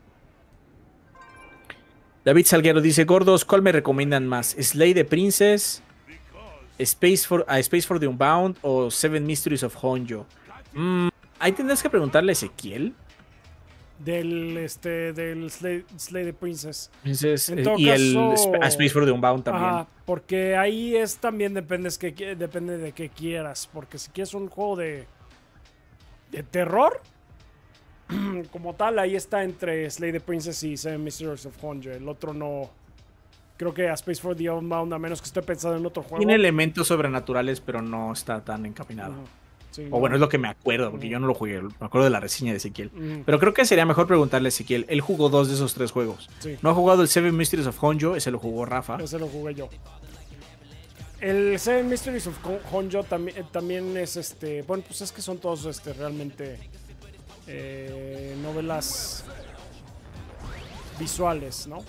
David Salguero dice, gordos, ¿cuál me recomiendan más? ¿Slay the Princess, Space for the Unbound o Seven Mysteries of Honjo? Ahí tendrás que preguntarle a Ezequiel. Del Slay the Princess. Y el Space for the Unbound también. Porque ahí también depende de qué quieras. Porque si quieres un juego de terror, como tal, ahí está entre Slay the Princess y Seven Mysteries of Honjo. El otro no. Creo que a Space for the Unbound, a menos que esté pensando en otro juego. Tiene elementos sobrenaturales, pero no está tan encaminado. Sí, o bueno, es lo que me acuerdo, porque yo no lo jugué. Me acuerdo de la reseña de Ezequiel. Pero creo que sería mejor preguntarle a Ezequiel. Él jugó 2 de esos 3 juegos. Sí. No ha jugado el Seven Mysteries of Honjo, ese lo jugó Rafa. Ese lo jugué yo. El Seven Mysteries of Honjo también es bueno, pues es que son todos realmente novelas visuales, ¿no?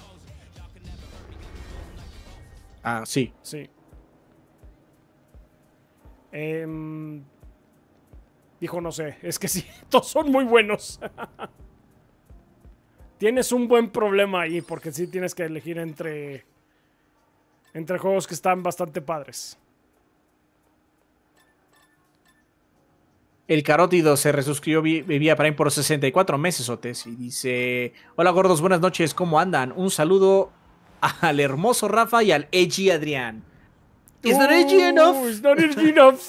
Ah, sí. Sí. Dijo, no sé, es que sí, todos son muy buenos. Tienes un buen problema ahí, porque sí tienes que elegir entre juegos que están bastante padres. El Carótido se resuscribió vía Prime por 64 meses, Otes. Y dice: Hola gordos, buenas noches, ¿cómo andan? Un saludo al hermoso Rafa y al edgy Adrián. ¿Is that edgy enough? It's not edgy enough.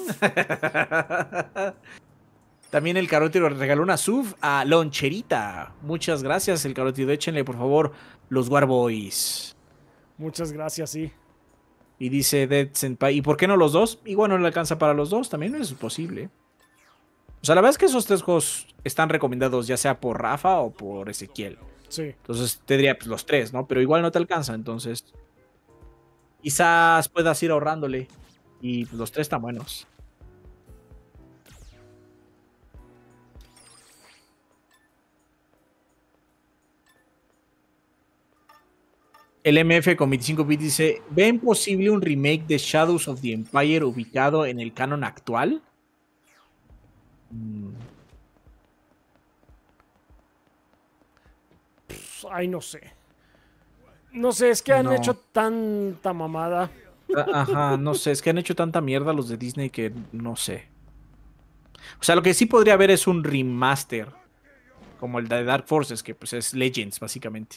También el Carótido regaló una sub a Loncherita. Muchas gracias, el Carótido. Échenle, por favor, los Warboys. Muchas gracias, sí. Y dice Dead Senpai: ¿y por qué no los dos? Igual no le alcanza para los dos, también es posible. O sea, la verdad es que esos 3 juegos están recomendados ya sea por Rafa o por Ezequiel. Sí. Entonces tendría pues, los 3, ¿no? Pero igual no te alcanza, entonces quizás puedas ir ahorrándole. Y pues, los 3 están buenos. El MF con 25 bits dice: ¿ven posible un remake de Shadows of the Empire ubicado en el canon actual? Ay, no sé. No sé, es que han No. hecho tanta mamada. Ajá, no sé, es que han hecho tanta mierda los de Disney que no sé. O sea, lo que sí podría haber es un remaster, como el de Dark Forces, que pues es Legends, básicamente.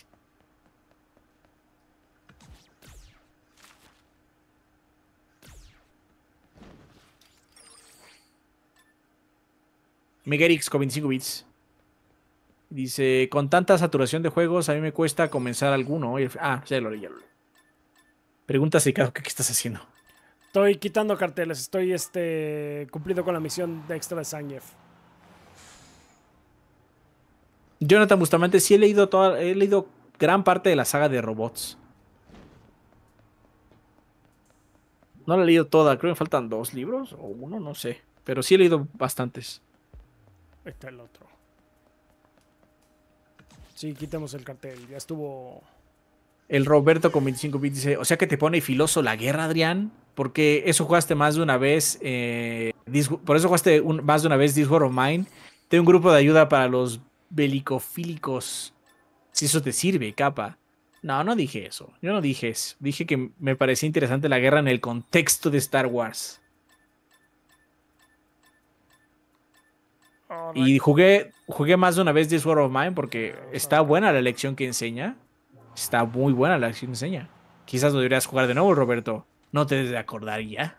Megarix con 25 bits. Dice: con tanta saturación de juegos, a mí me cuesta comenzar alguno. Ya lo leí. Pregunta si ¿qué estás haciendo? Estoy quitando carteles, estoy cumpliendo con la misión de extra de Zangief. Jonathan Bustamante: sí he leído gran parte de la saga de robots. No la he leído toda, creo que me faltan 2 libros o 1, no sé. Pero sí he leído bastantes. Ahí está el otro. Sí, quitemos el cartel, ya estuvo. El Roberto con 25 bits dice: o sea que te pone filoso la guerra, Adrián. Porque eso jugaste más de una vez. Por eso jugaste más de una vez This War of Mine. Tengo un grupo de ayuda para los belicofílicos. Si eso te sirve, capa. No, no dije eso. Yo no dije eso. Dije que me parecía interesante la guerra en el contexto de Star Wars. Y jugué más de una vez This War of Mine porque está buena la lección que enseña. Está muy buena la lección que enseña. Quizás lo deberías jugar de nuevo, Roberto. No te debes de acordar ya.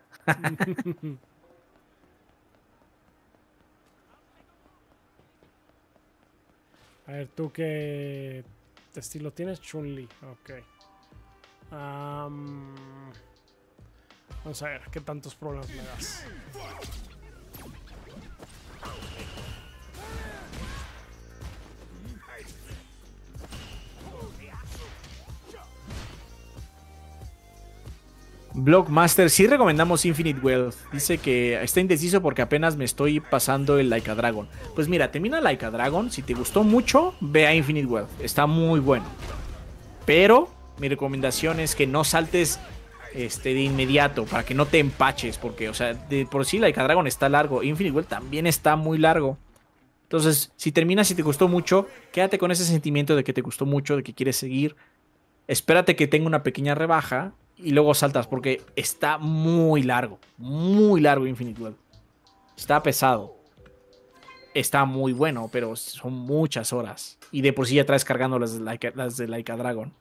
A ver, ¿tú qué estilo tienes? Chun-Li, ok. Vamos a ver, ¿qué tantos problemas me das? Blockmaster, sí recomendamos Infinite Wealth. Dice que está indeciso porque apenas me estoy pasando el Like a Dragon. Pues mira, termina Like a Dragon. Si te gustó mucho, ve a Infinite Wealth. Está muy bueno. Pero mi recomendación es que no saltes de inmediato para que no te empaches. Porque, o sea, de por sí Like a Dragon está largo. Infinite Wealth también está muy largo. Entonces, si terminas y te gustó mucho, quédate con ese sentimiento de que te gustó mucho, de que quieres seguir. Espérate que tenga una pequeña rebaja y luego saltas porque está muy largo Infinite Wealth. Está pesado. Está muy bueno, pero son muchas horas. Y de por sí ya traes cargando las de Like a Dragon.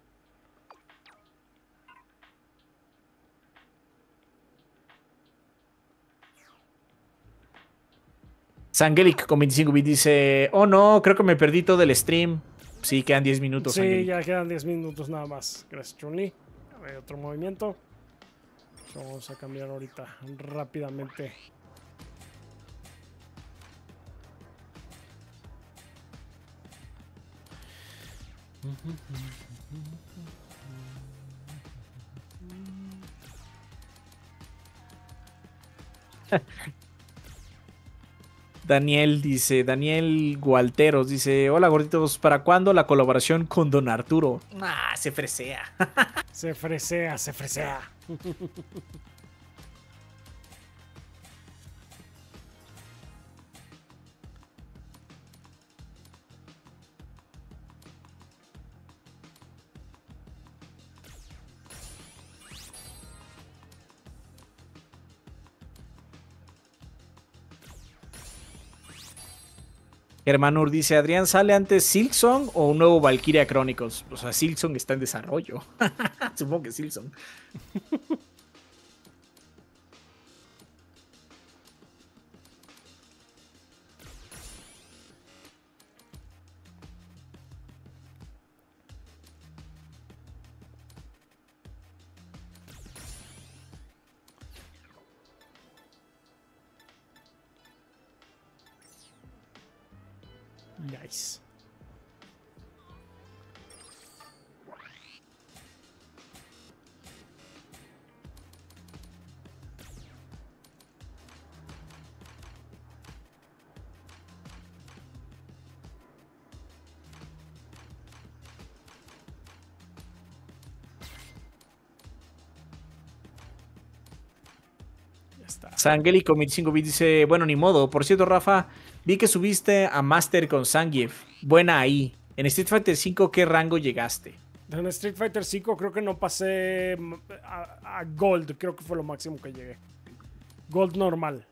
Sangelic con 25 bits dice: oh no, creo que me perdí todo el stream. Sí, quedan 10 minutos. Sí, Sangelic. ya quedan 10 minutos nada más. Gracias, Chun-Li. A ver, otro movimiento. Vamos a cambiar ahorita rápidamente. Daniel Gualteros dice, hola gorditos, ¿para cuándo la colaboración con Don Arturo? Ah, se fresea. Se fresea, se fresea. Germanur dice, Adrián, ¿sale antes Silksong o un nuevo Valkyria Chronicles? O sea, Silksong está en desarrollo. Supongo que Silksong. Nice. Ya está. Sangélico 25 bits dice, bueno, ni modo. Por cierto, Rafa, vi que subiste a Master con Zangief. Buena ahí. En Street Fighter 5, ¿qué rango llegaste? En Street Fighter 5 creo que no pasé a Gold. Creo que fue lo máximo que llegué. Gold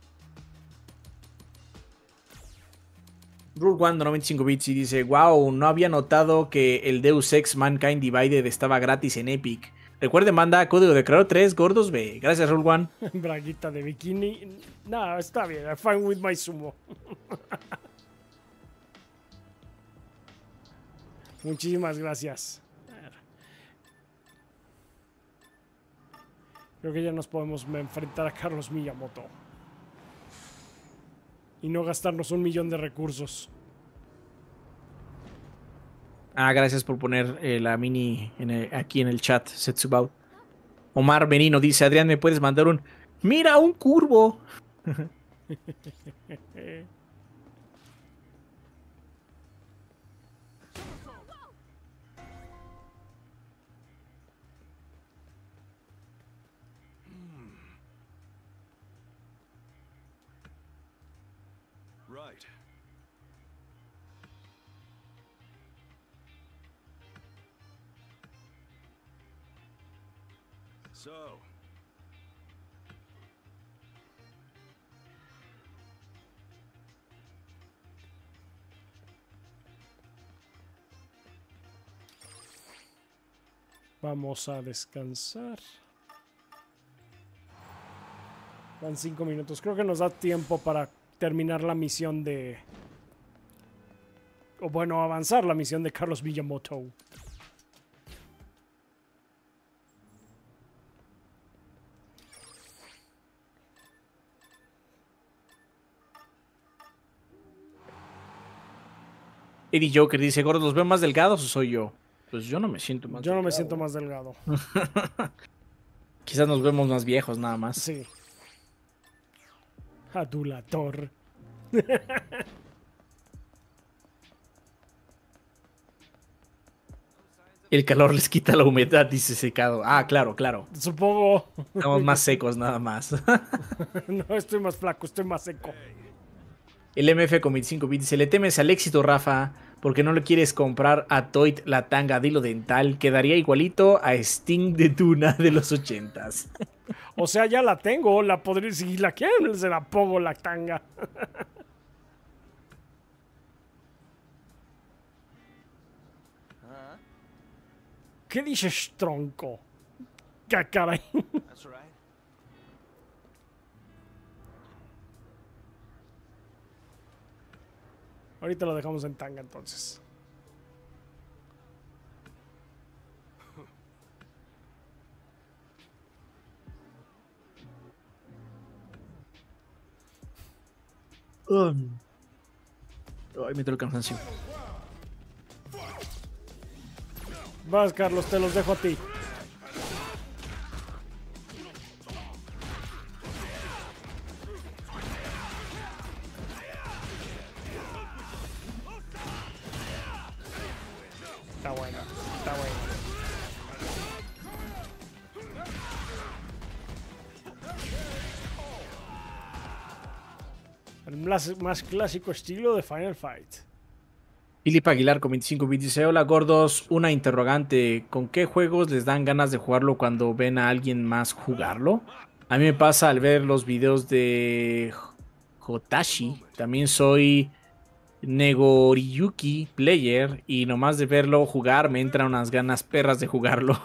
normal. Rule One 95 bits y dice, wow, no había notado que el Deus Ex Mankind Divided estaba gratis en Epic. Recuerden, manda código de creador 3, gordos B. Gracias, Rule One. Braguita de bikini. No, está bien. I'm fine with my sumo. Muchísimas gracias. Creo que ya nos podemos enfrentar a Carlos Miyamoto. Y no gastarnos 1 millón de recursos. Ah, gracias por poner la mini aquí en el chat, Setsubao. Omar Benino dice, Adrián, ¿me puedes mandar un... ¡Mira, un curvo! Right. So. Vamos a descansar. Van 5 minutos. Creo que nos da tiempo para terminar la misión de... O bueno, avanzar la misión de Carlos Miyamoto. Eddie Joker dice, gordos, ¿los veo más delgados o soy yo? Pues yo no me siento más Yo no delgado. me siento más delgado. Quizás nos vemos más viejos, nada más. Sí. Adulator. El calor les quita la humedad, dice Secado. Ah, claro, claro. Supongo. Estamos más secos, nada más. No, estoy más flaco, estoy más seco. El MF con 25 bits dice, le temes al éxito, Rafa, porque no le quieres comprar a Toit la tanga de hilo dental. Quedaría igualito a Sting de Tuna de los 80s. O sea, ya la tengo, la podría, si la quieren, se la pongo la tanga. ¿Qué dices, tronco? ¿Qué caray? That's right. Ahorita lo dejamos en tanga entonces. Ay, me entró el cansancio. Vas, Carlos, te los dejo a ti. Está bueno, está bueno. El más clásico estilo de Final Fight. Philip Aguilar con 25 bits dice: Hola gordos, una interrogante. ¿Con qué juegos les dan ganas de jugarlo cuando ven a alguien más jugarlo? A mí me pasa al ver los videos de Hotashi. También soy Negoriyuki player y nomás de verlo jugar me entran unas ganas perras de jugarlo.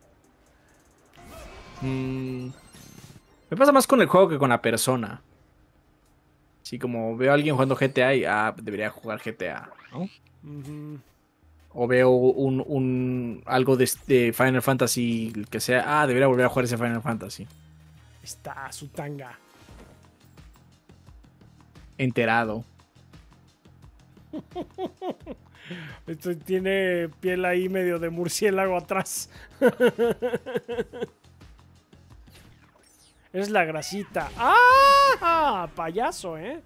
Me pasa más con el juego que con la persona. Así como veo a alguien jugando GTA y debería jugar GTA, ¿no? O veo algo de Final Fantasy que sea, debería volver a jugar ese Final Fantasy. Está su tanga. Enterado. Esto tiene piel ahí medio de murciélago atrás. Es la grasita. ¡Ah! Payaso, ¿eh?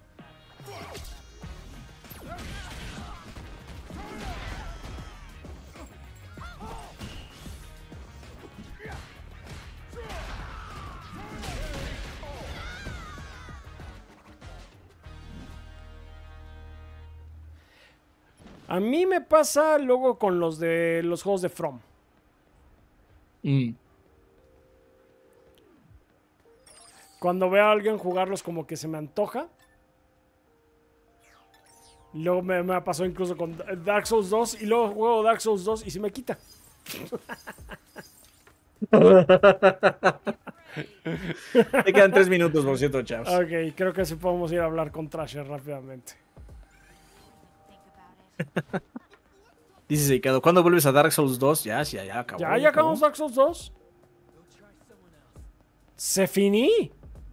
A mí me pasa luego con los de los juegos de From. Cuando veo a alguien jugarlos como que se me antoja. Luego me pasó incluso con Dark Souls 2 y luego juego Dark Souls 2 y se me quita. Te quedan 3 minutos, por cierto, chavos. Ok, creo que sí podemos ir a hablar con Trasher rápidamente. Dice Seikado, ¿cuándo vuelves a Dark Souls 2? Ya acabó. ¿Ya acabamos Dark Souls 2? ¡Se finí!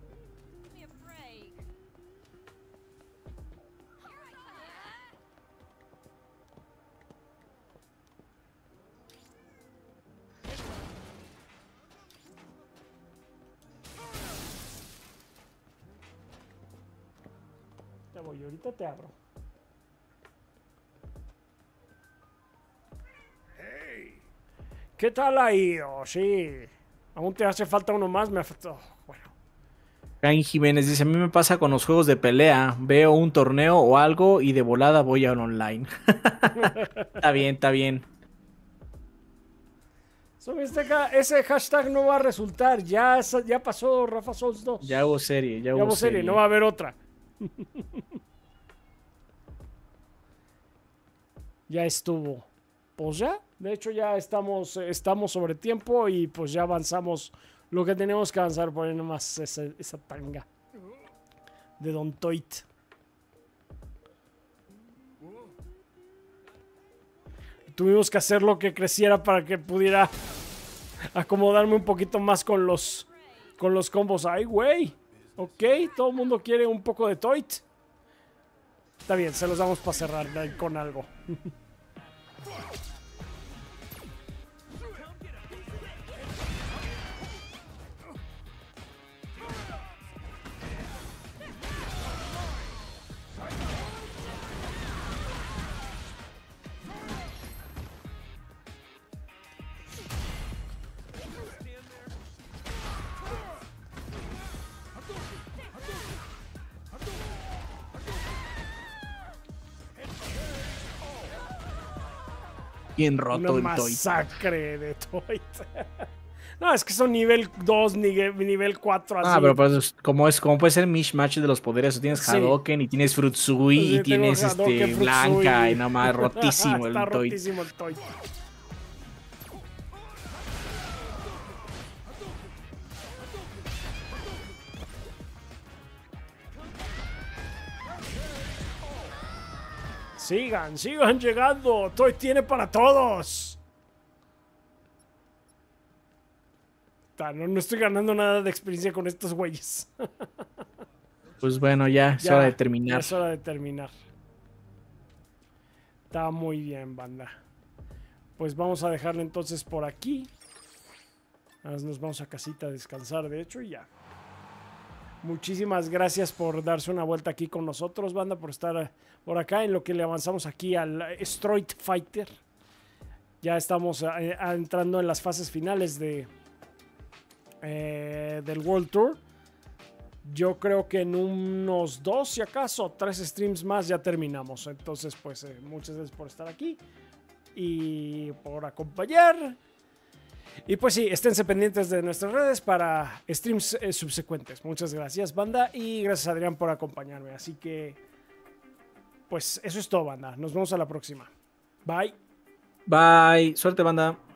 Te voy, ahorita te abro. ¿Qué tal ha ido? Sí. Aún te hace falta uno más. Me afectó. Bueno. Cain Jiménez dice: a mí me pasa con los juegos de pelea. Veo un torneo o algo y de volada voy al online. Está bien, está bien. Ese hashtag no va a resultar. Ya pasó Rafa Souls 2. Ya hubo serie, Ya hubo serie. No va a haber otra. Ya estuvo. Pues ya. De hecho ya estamos sobre tiempo y pues ya avanzamos lo que tenemos que avanzar, poniendo más esa tanga de Don Toit. Tuvimos que hacer lo que creciera para que pudiera acomodarme un poquito más con los combos. ¡Ay, güey! Ok, todo el mundo quiere un poco de Toit. Está bien, se los damos para cerrar con algo. Bien roto Una el Toy. masacre de Toit. No, es que son nivel 2, nivel 4 así. Pero pues como puede ser mishmash de los poderes. Tienes Sí. Hadoken y tienes Frutsui Sí, y tengo tienes Hadoken, Blanca Frutsui. y nada más rotísimo Está el Toy. rotísimo el Toit. Sigan llegando. Toy tiene para todos. No estoy ganando nada de experiencia con estos güeyes. Pues bueno, ya es hora de terminar. Ya es hora de terminar. Está muy bien, banda. Pues vamos a dejarlo entonces por aquí. Nos vamos a casita a descansar, de hecho, y ya. Muchísimas gracias por darse una vuelta aquí con nosotros, banda, por estar por acá en lo que le avanzamos aquí al Street Fighter. Ya estamos entrando en las fases finales del World Tour. Yo creo que en unos 2, si acaso, 3 streams más ya terminamos. Entonces, pues, muchas gracias por estar aquí y por acompañar. Y pues sí, esténse pendientes de nuestras redes para streams subsecuentes. Muchas gracias, banda, y gracias, Adrián, por acompañarme. Así que, pues, eso es todo, banda. Nos vemos a la próxima. Bye. Bye. Suerte, banda.